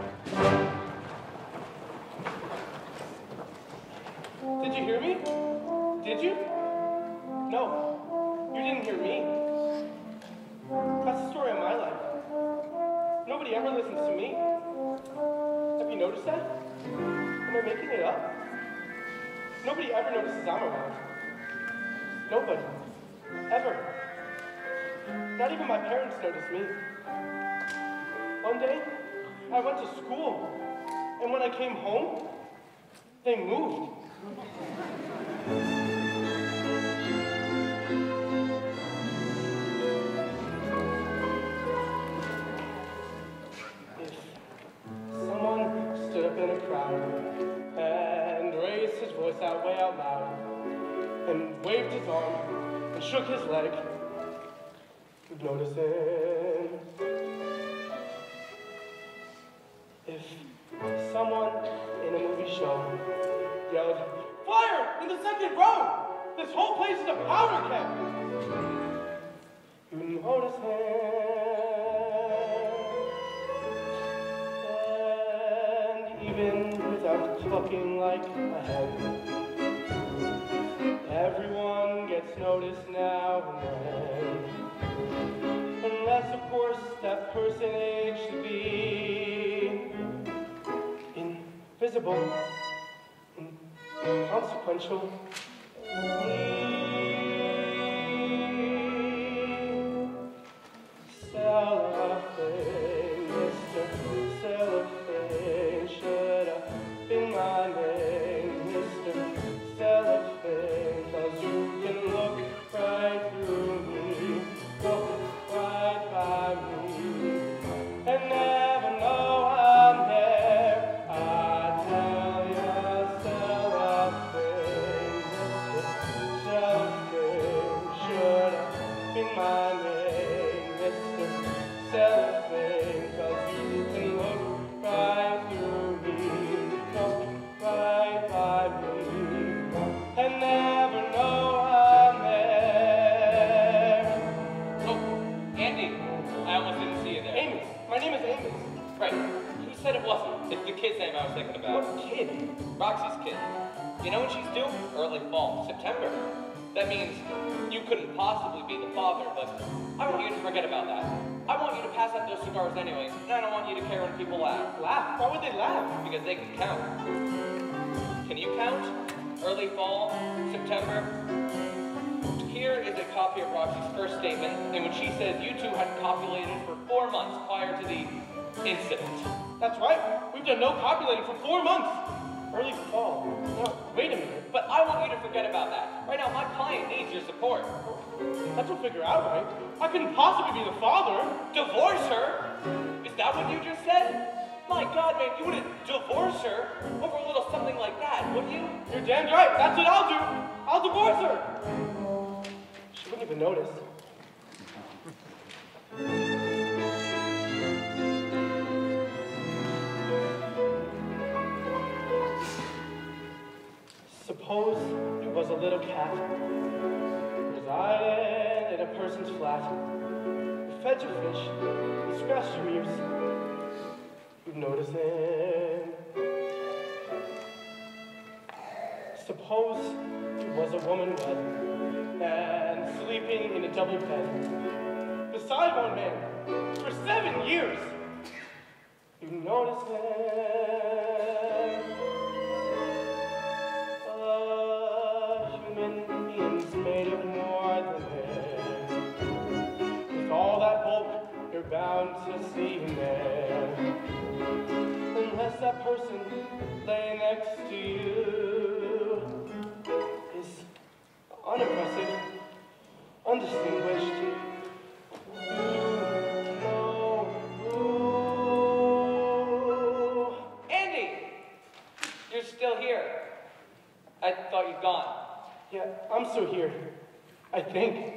Did you hear me? Did you? No, you didn't hear me. That's the story of my life. Nobody ever listens to me. Have you noticed that? Am I making it up? Nobody ever notices I'm around. Nobody. Ever. Not even my parents noticed me. One day, I went to school, And when I came home, they moved. If someone stood up in a crowd and raised his voice out way out loud and waved his arm and shook his leg, you'd notice him. If someone in a movie show yelled, "Fire in the second row! This whole place is a powder keg!" You notice him. And even without clucking like a hen, everyone gets noticed now and then. Unless, of course, that person aged to be invisible, inconsequential. Cellophane, Mister Cellophane, should have been my name, Mister Cellophane, 'cause you can look right through me, look right by me, and never know I'm there. I tell ya, Cellophane, Mister Cellophane, should have been my name, Mister Cellophane, 'cause you can look right through me, look right by me, and never know I'm there. Oh, Andy, I almost didn't see you there. Amos, my name is Amos. Right. Who said it wasn't? It's the kid's name I was thinking about. What kid? Roxy's kid. You know when she's due? Early fall, September. That means you couldn't possibly be the father, but I want you to forget about that. I want you to pass out those cigars anyways, and I don't want you to care when people laugh. Laugh? Why would they laugh? Because they can count. Can you count? Early fall, September? Here is a copy of Roxy's first statement, in which she says you two had copulated for four months prior to the incident. That's right. We've done no copulating for four months. Early fall. No, wait a minute. But I want you to forget about that. Right now, my client needs your support. That will figure out, right? I couldn't possibly be the father. Divorce her? Is that what you just said? My God, man, you wouldn't divorce her over a little something like that, would you? You're damn right. That's what I'll do. I'll divorce her. She wouldn't even notice. Suppose it was a little cat residing in a person's flat. You fed your fish, you scratched your ears, you'd notice him. Suppose it was a woman wed and sleeping in a double bed beside one man for seven years. You'd notice him. Made of more than hair. With all that bulk, you're bound to see him there. Unless that person laying next to you is unimpressive, undistinguished. Andy! You're still here. I thought you'd gone. Yeah, I'm still here. I think.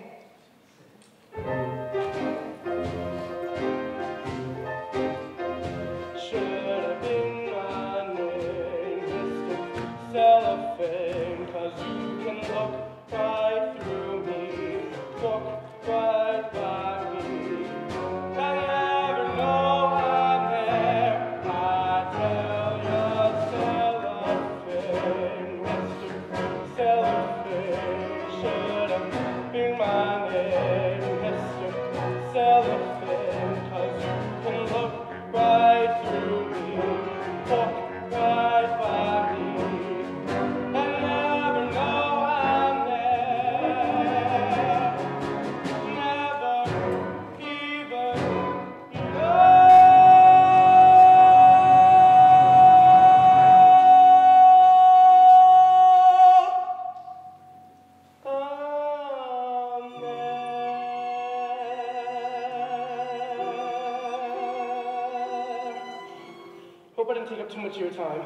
Should have been my name, Mister Cellophane, 'cause you can look right through me, look right by me. I never know I'm there. I tell ya, Cellophane, Mister Cellophane, should have been my name, Mister Cellophane, 'cause you can look right through me, look right by me, and never know I'm there, never even know. Hope I didn't take up too much of your time.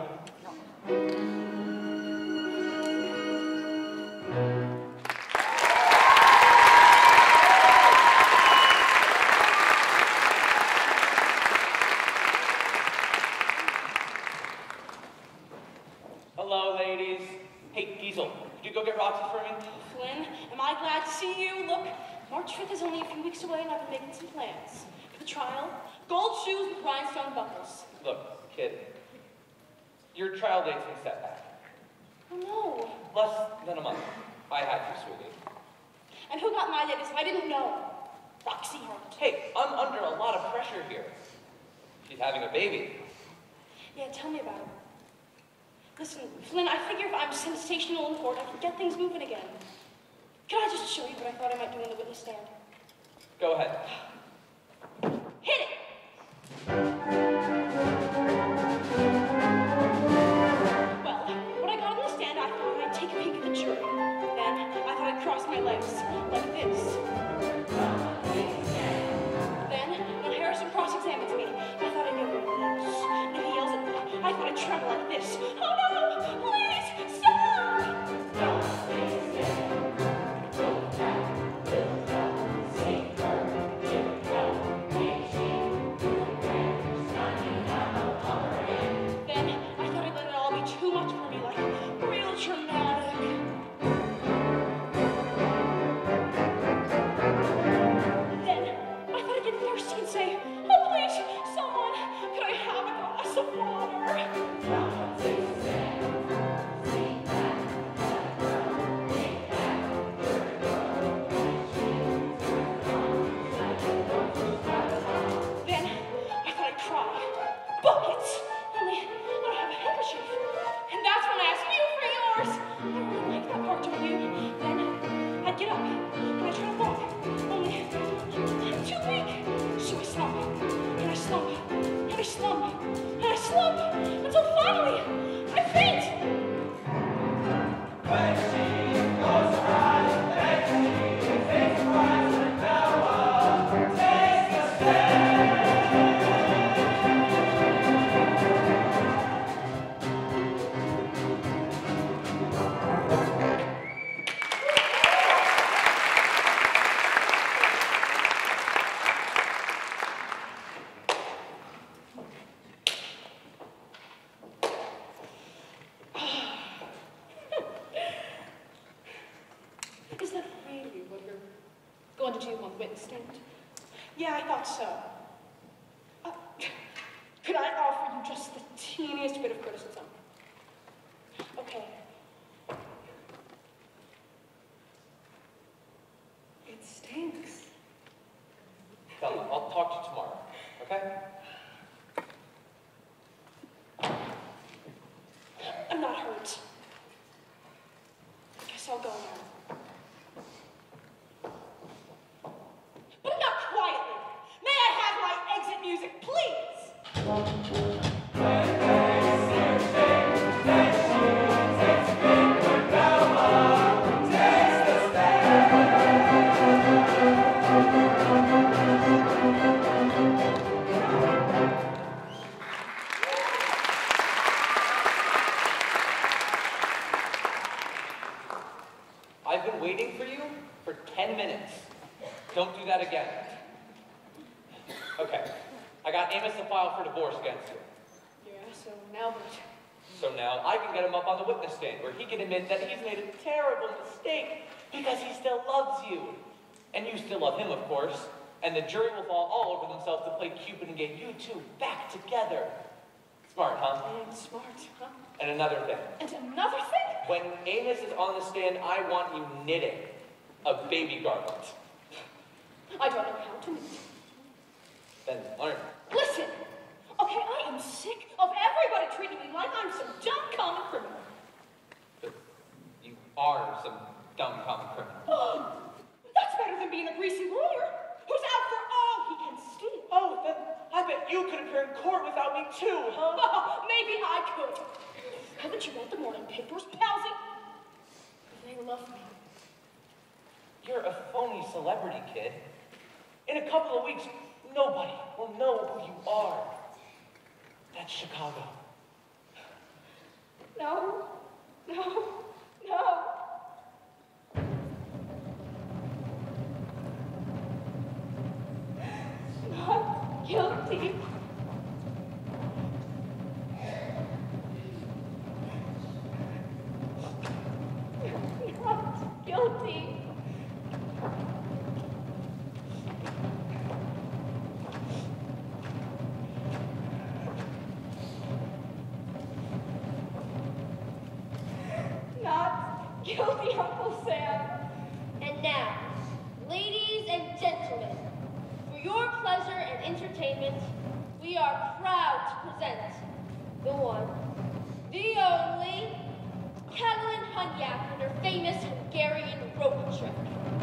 Hello, ladies. Hey, Diesel, could you go get Roxy for me? Flynn, am I glad to see you? Look, March fifth is only a few weeks away and I've been making some plans. For the trial, gold shoes with rhinestone buckles. Look, kid, your trial date's been set back. Oh no. Less than a month. I had you, sweetie. And who got my latest? I didn't know. Roxy Hart. Hey, I'm under a lot of pressure here. She's having a baby. Yeah, tell me about it. Listen, Flynn, I figure if I'm sensational in court, I can get things moving again. Can I just show you what I thought I might do on the witness stand? Go ahead. Hit it! Well, when I got on the stand, I thought I'd take a peek at the jury. Then, I thought I'd cross my legs, like this. Then, when Harrison cross-examines me, I thought I'd go this. And if he yells at me, I thought I'd tremble like this. Oh no! Please, stop! Then, I thought I'd let it all be too much for me, like real traumatic. Then, I thought I'd get thirsty and say, oh please, someone, could I have a glass of water? Then, I thought I'd cry. Buckets! Only, I don't have a handkerchief. And that's when I asked you for yours. I really like that part, don't you? Then, I'd get up, and I'd try to walk. Only, I'm too weak. So I slump, and I slump, and I slump, and I slump, until finally, I faint! Is that really what you're going to do on the witness stand? Yeah, I thought so. Uh, could I offer you just the teeniest bit of criticism? Okay. It stinks. Thelma, I'll talk to you tomorrow, okay? I'm not hurt. Guess I'll go now. But not quietly. May I have my exit music, please? I've been waiting for you for ten minutes. Don't do that again. Okay, I got Amos to file for divorce against you. Yeah, so now what? So now I can get him up on the witness stand where he can admit that he's made a terrible mistake because he still loves you. And you still love him, of course. And the jury will fall all over themselves to play Cupid and get you two back together. Smart, huh? Mm, smart, huh? And another thing. And another thing? When Amos is on the stand, I want you knitting a baby garment. I don't know how to knit. Then learn. Listen! Okay, I am sick of everybody treating me like I'm some dumb common criminal. But you are some dumb common criminal. That's better than being a greasy lawyer who's out for all he can steal. Oh, then I bet you could appear in court without me too, huh? Maybe I could. Haven't you read the morning papers, Palsy? They love me. You're a phony celebrity, kid. In a couple of weeks, nobody will know who you are. That's Chicago. No, no, no. Not guilty. Not guilty. Not guilty, Uncle Sam. And now, ladies and gentlemen, for your pleasure and entertainment, we are proud to present the one, the only, Catalin Hunyak and her famous Hungarian rope trick.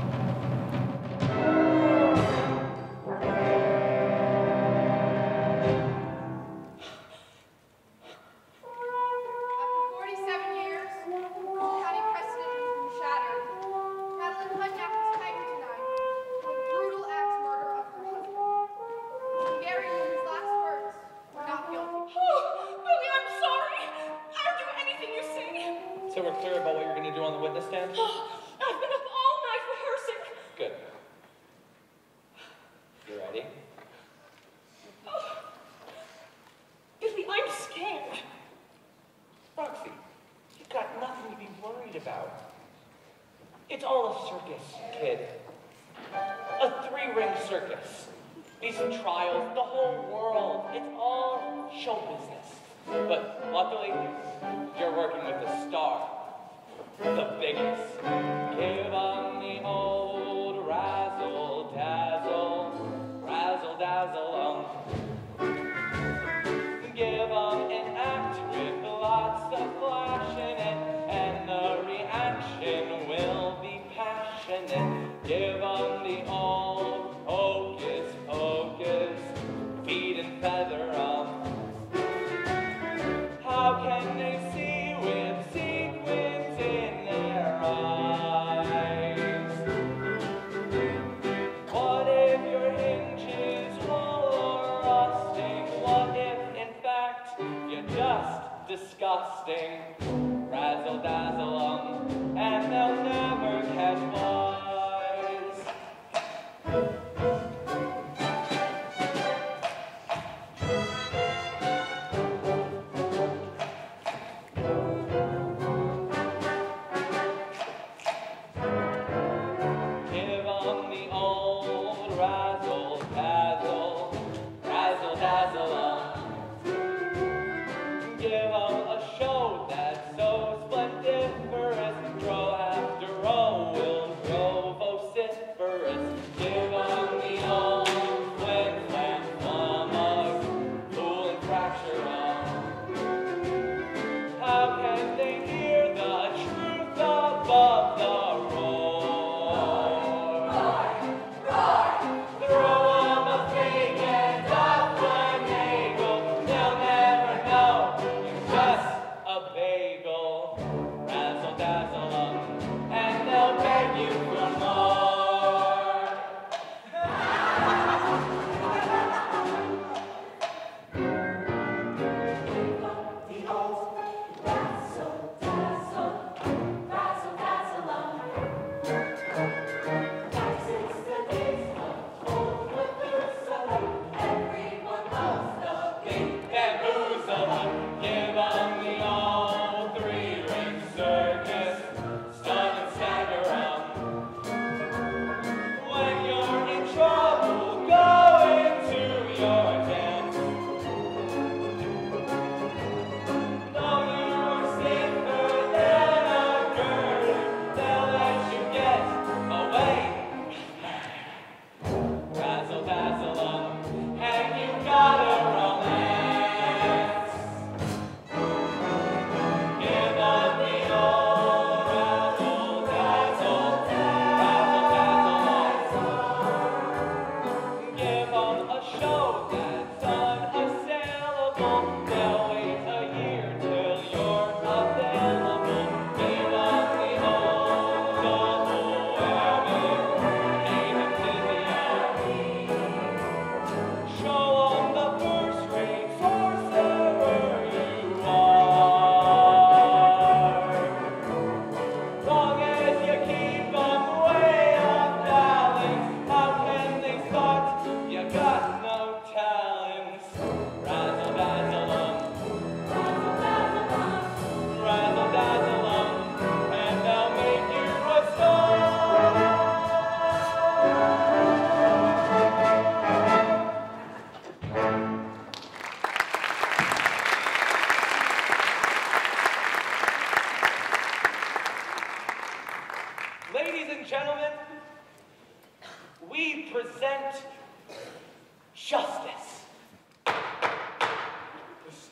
After forty-seven years, county precedent has been shattered. Madeline Hunyak was hanged tonight for the brutal axe murder of her husband. Hungarian, in his last words, were not guilty. Oh, Lily, I'm sorry. I'll do anything you say. So we're clear about what you're going to do on the witness stand? I've been up all night rehearsing. Good. You ready? Lily, I'm scared. Roxy, you've got nothing to be worried about. It's all a circus, kid. A three-ring circus. These trials, the whole world, it's all show business. But luckily, you're working with the star. The biggest. Give on the old razzle dazzle, razzle dazzle um. Give on an act with lots of flash in it, and the reaction will be passionate. Give on the old hocus pocus, feed and feather um. How can they see with sequins in their eyes? What if your hinges are rusting? What if, in fact, you're just disgusting? Razzle dazzle um, and they'll never catch wise. Give on the old razzle dazzle, razzle dazzle um. Give on a show that's so splendiferous, row after row will grow vociferous. Give on the old flim flam flummox, fool and fracture um. How can they hear the truth above the roar? Throw 'em a fig and a finagle, they'll never know you're just a bagel. Razzle dazzle um, and they'll beg you for more. The old razzle dazzle, razzle dazzle um. Back since the days of old Methuselah, everyone loves the big Bamboozle, give on the old three-ring circus, stun and stagger um. When you're in trouble, go into your dance. Though you're safer than a girl, they'll let you get away. Razzle dazzle um, and you got a romance. Give on the old razzle dazzle, razzle dazzle um. Give on a show that's unassailable. They'll wait a year till you're available. Give on the old double whammy, David Tizzy um. Show 'em the first-rate sorcery.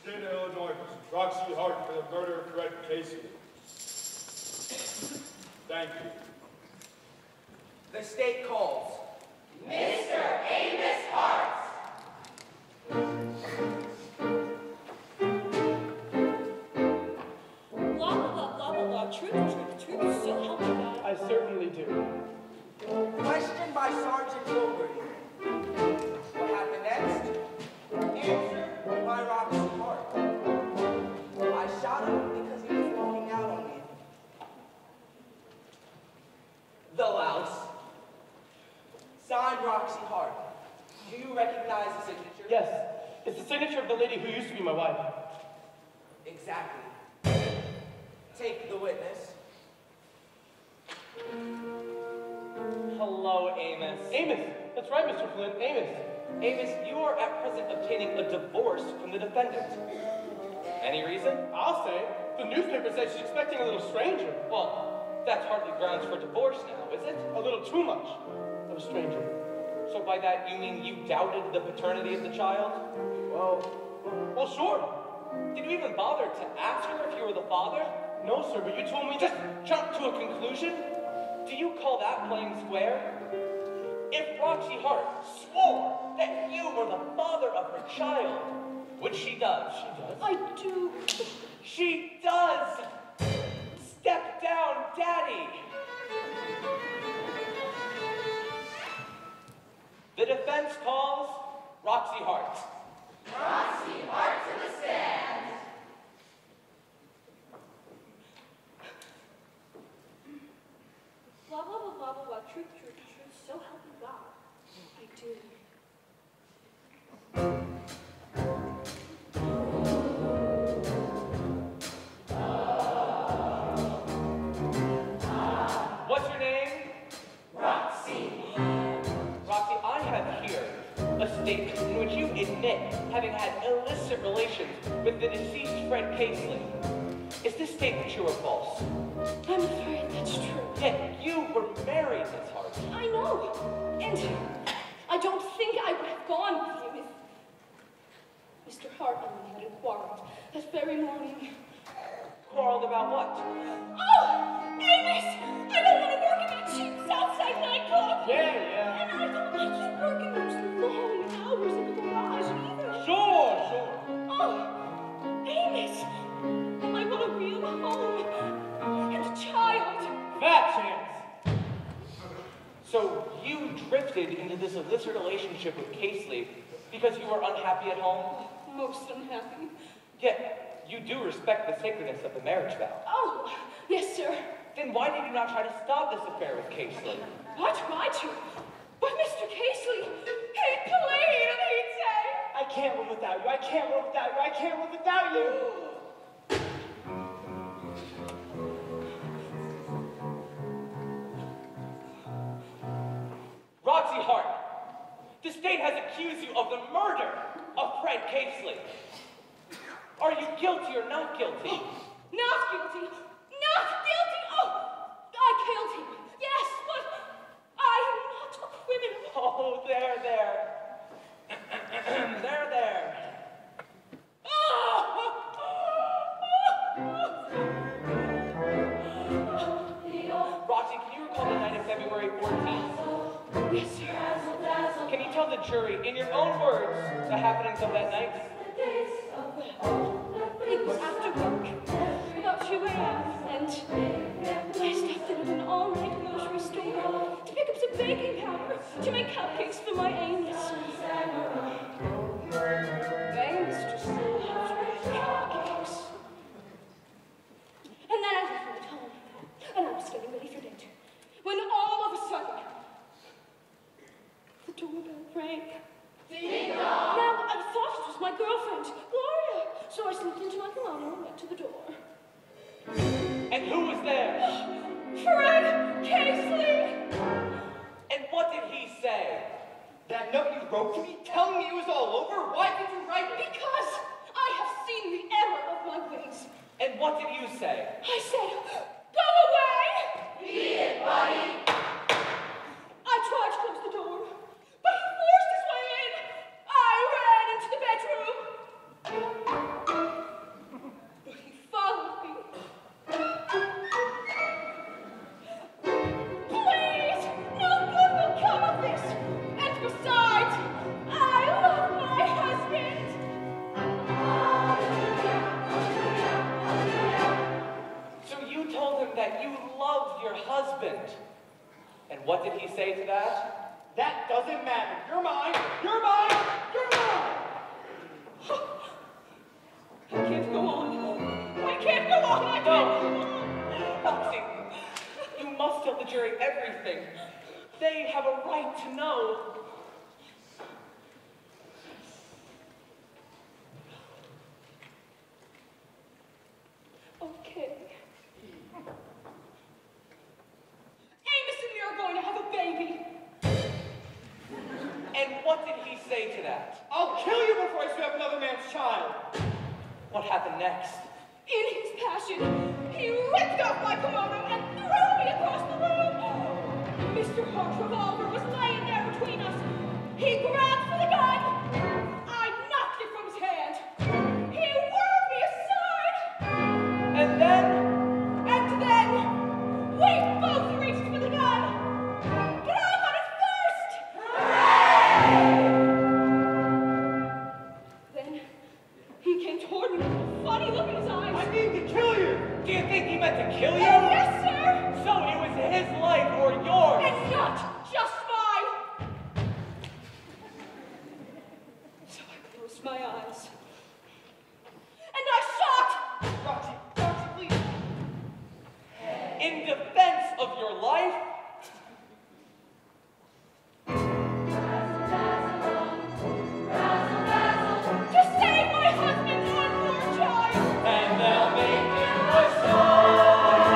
State of Illinois, Roxy Hart for the murder of Fred Casey. Thank you. The state calls. Mister Amos Hart. Blah, blah, blah, blah, blah, blah. Truth, truth, truth. So help me God. I certainly do. Question by Sergeant Wilbury. What happened next? Answer by Roxy Hart. I shot him because he was walking out on me. The louse. Signed Roxy Hart. Do you recognize the signature? Yes, it's the signature of the lady who used to be my wife. Exactly. Take the witness. Hello, Amos. Amos, that's right, Mister Flint, Amos. Amos, you are at present obtaining a divorce from the defendant. Any reason? I'll say. The newspaper says she's expecting a little stranger. Well, that's hardly grounds for divorce now, is it? A little too much of a stranger. So by that, you mean you doubted the paternity of the child? Well, well, sure. Did you even bother to ask her if you were the father? No, sir, but you told me Just jump to a conclusion? Do you call that playing square? If Roxy Hart swore that you were the father of her child, which she does. She does. I do. She does. Step down, Daddy. The defense calls Roxy Hart. Roxy Hart to the stand. Blah, blah, blah, blah, blah, blah. Truth, truth, truth. So help me God. I do. What's your name? Roxy. Roxy, I have here a statement in which you admit having had illicit relations with the deceased Fred Casely. Is this statement true or false? I'm afraid that's true. Yet you were married, Miss Hart. I know. And I don't think I would have gone with you if Mister Hart and I hadn't quarreled that very morning. Quarreled about what? Oh, Amos! I don't want to work in that cheap Southside nightclub. Yeah, yeah. And I don't like you working those long hours in the garage either. Sure, sure. Oh, Amos! I want a real home and a child. Fat chance. So you drifted into this illicit relationship with Casely because you were unhappy at home? Most unhappy. Yet you do respect the sacredness of the marriage vow. Oh, yes, sir. Then why did you not try to stop this affair with Casely? I tried to. But Mister Casely, he'd plead and he'd say, I can't live without you. I can't live without you. I can't live without you. Roxy Hart, the state has accused you of the murder of Fred Casely. Are you guilty or not guilty? not guilty, not guilty. Oh, I killed him. Yes, but I am not a criminal. Oh, there, there. there, there. Roxy, can you recall the night of February fourteenth? Yes, sir. Can you tell the jury, in your own words, the happenings of that night? It was after work, about two a m, and I stopped in at an all-night grocery store to pick up some baking powder to make cupcakes for my Amos. Amos just loved cupcakes. And then I left home, and I was getting ready for bed, when all of a sudden, the doorbell rang. Ding-dong. Now, I thought it was my girlfriend, Gloria. So I slipped into my kimono and went to the door. And who was there? Fred Casely! And what did he say? That note you wrote to me telling me it was all over? Why did you write it? Because I have seen the error of my ways. And what did you say? I said, go away! Beat it, buddy. I tried to close the door, but he forced his way in. I ran into the bedroom. And what did he say to that? That doesn't matter. You're mine. You're mine. You're mine. I can't go on. I can't go on. I can't go on. Roxy, you must tell the jury everything. They have a right to know. Okay. Amos and me are going to have a baby. And what did he say to that? I'll kill you before I stab another man's child. What happened next? In his passion, he ripped off my kimono and threw me across the room. Mister Hart's revolver was laying there between us. He grabbed for the gun. I knocked it from his hand. He whirled me aside. And then? And then, we both reached for the gun. But I got it first. Then, he came toward me with a funny look in his eyes. I mean to kill you. Do you think he meant to kill you? Oh, yes, sir. So it was his life or yours? And not just mine. So I closed my eyes. And I shot. Roxy, Roxy, please. In defense of your life? To save my husband's unborn child. And they'll make you a star.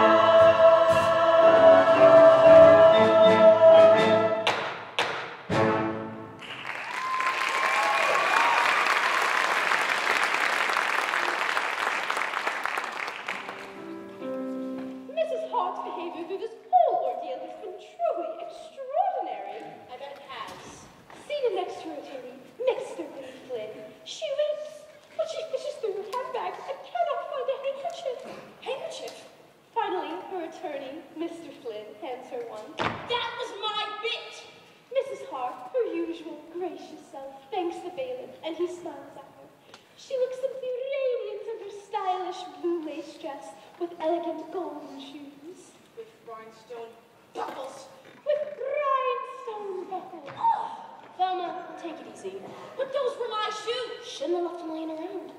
Missus Hog's behavior through this whole ordeal has been truly extraordinary. I bet it has. Seated next to her attorney, Mister Billy Flynn, she waits, but she fishes through her handbag and cannot find a handkerchief. Handkerchief? Finally, her attorney, Mister Flynn, hands her one. That was my bit. Missus Hart, her usual gracious self, thanks the bailiff, and he smiles at her. She looks simply radiant in her stylish blue lace dress with elegant golden shoes. With rhinestone buckles. With rhinestone buckles. Oh, Velma, take it easy. But those were my shoes. Shouldn't have left them laying around.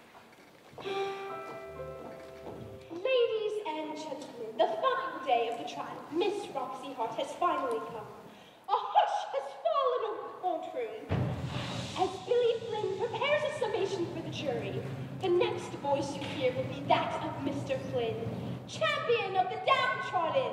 Ladies and gentlemen, the fine day of the trial, Miss Roxy Hart, has finally come. A hush has fallen over the courtroom. As Billy Flynn prepares a summation for the jury, the next voice you hear will be that of Mister Flynn, champion of the downtrodden.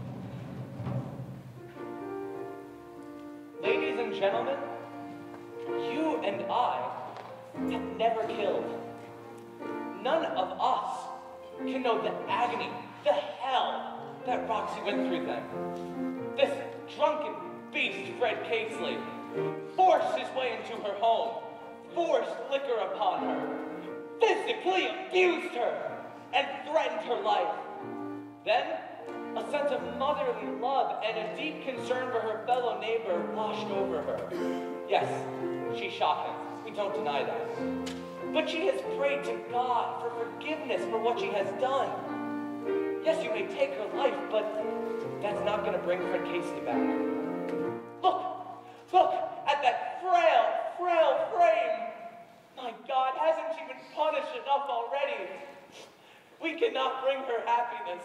Ladies and gentlemen, you and I have never killed. None of us can know the agony, the hell that Roxy went through then. This drunken beast, Fred Caseley, forced his way into her home, forced liquor upon her, physically abused her, and threatened her life. Then, a sense of motherly love and a deep concern for her fellow neighbor washed over her. Yes, she shot him. We don't deny that. But she has prayed to God for forgiveness for what she has done. Yes, you may take her life, but that's not going to bring Fred Caseley back. Look, look at that frail, frail frame. My God, hasn't she been punished enough already? We cannot bring her happiness.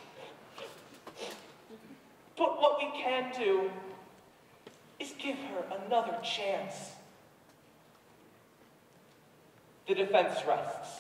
But what we can do is give her another chance. The defense rests.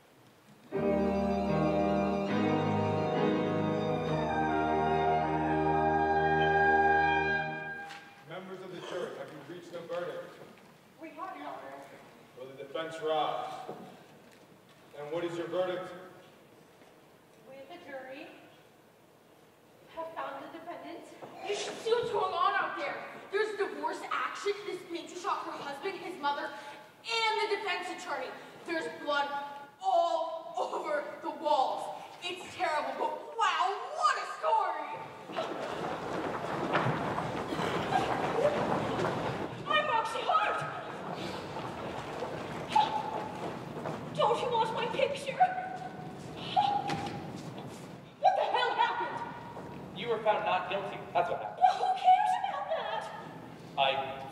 Members of the jury, have you reached a verdict? We have not. Will the defense rise? And what is your verdict? We, the jury, have found the defendant. You should see what's going on out there. There's divorce action. This bitch who shot her husband, his mother, and the defense attorney. There's blood all over the walls. It's terrible, but wow, what a story! I'm Roxy Hart! Don't you want my picture? What the hell happened? You were found not guilty. That's what happened.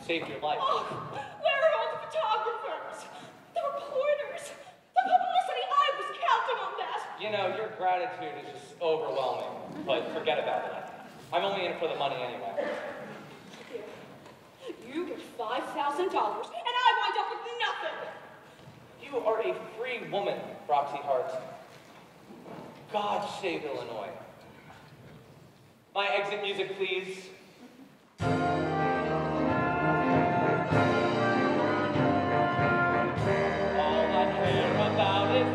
saved your life. Oh, where are all the photographers? The reporters? The publicity? I was counting on that. You know, your gratitude is just overwhelming, but forget about it. I'm only in it for the money anyway. Here, you get five thousand dollars, and I wind up with nothing. You are a free woman, Roxy Hart. God save Illinois. My exit music, please. All I care about is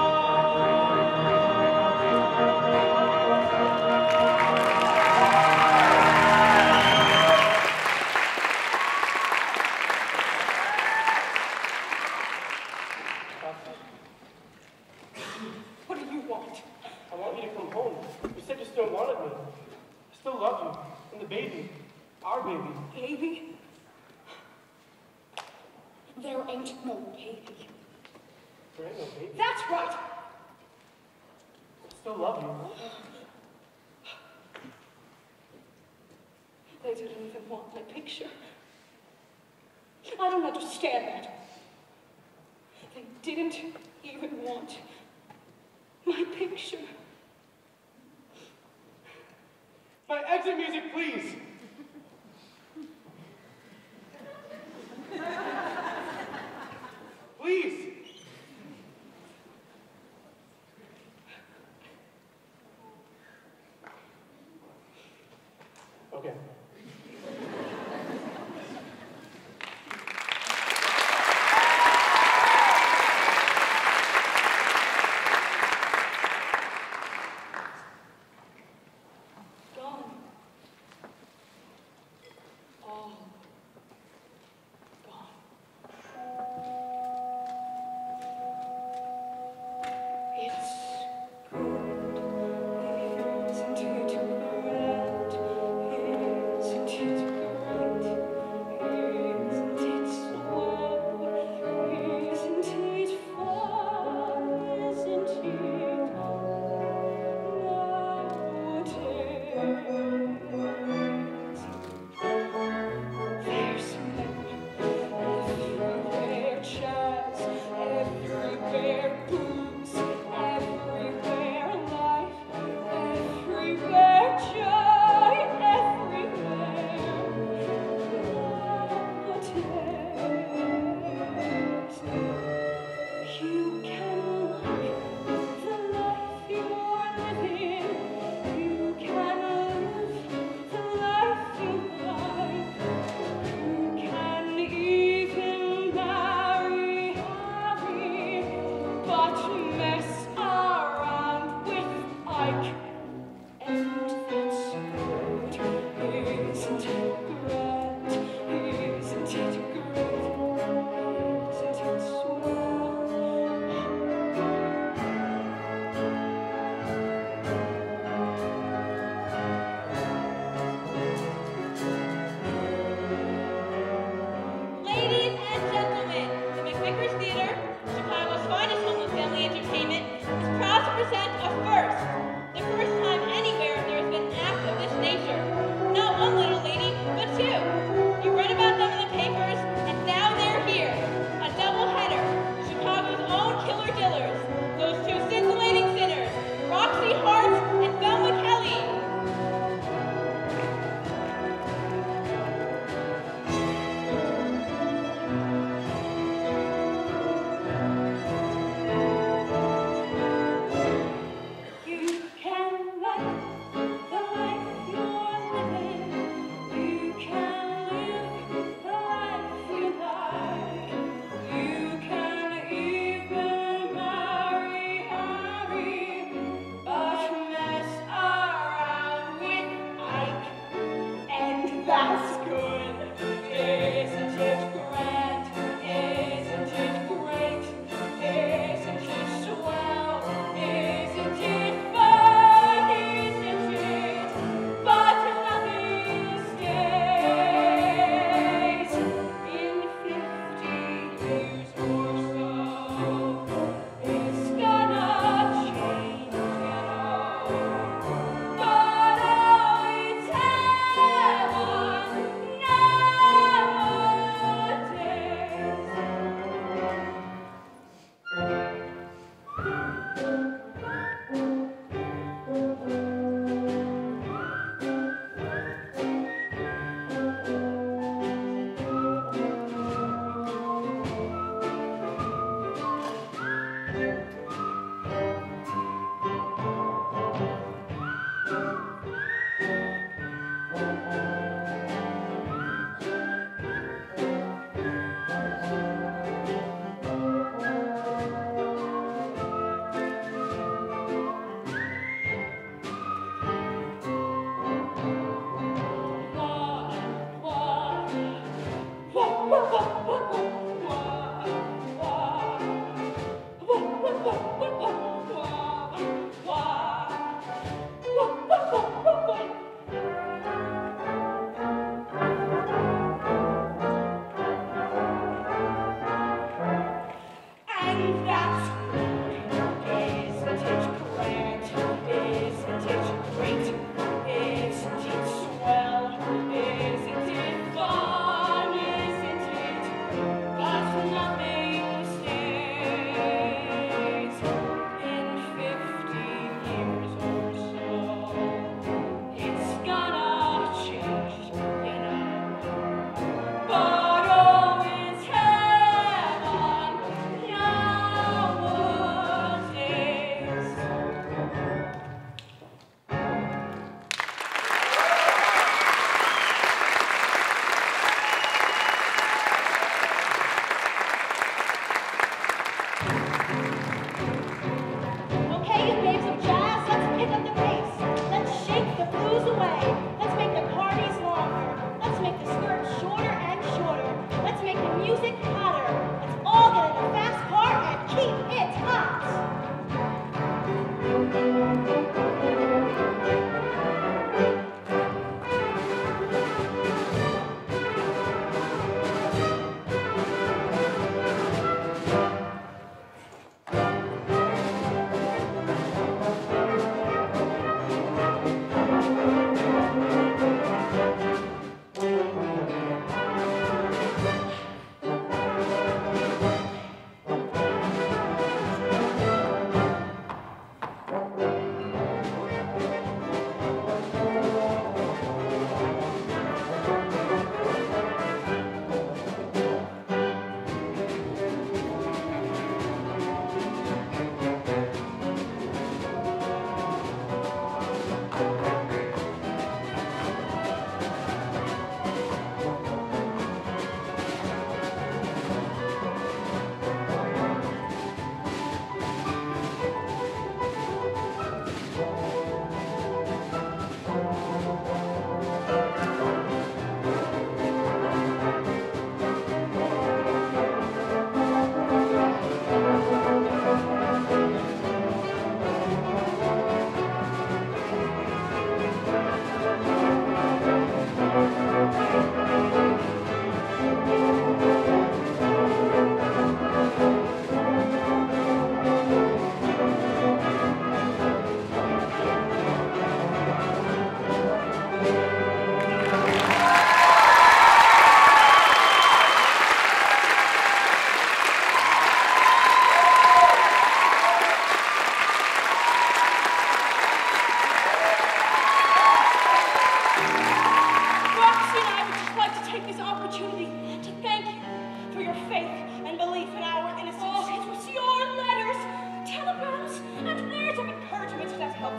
What do you want? I want you to come home. You said you still wanted me. I still love you. And the baby. Our baby. Baby? There ain't no baby. There ain't no baby. That's right. I still love you. They didn't even want my picture. I don't understand that. They didn't even want my picture. My exit music, please. Please. Okay. Gone.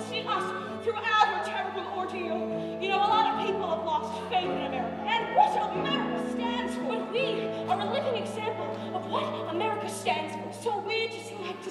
see us through our terrible ordeal. You know, a lot of people have lost faith in America and what America stands for. But we are a living example of what America stands for. So we just like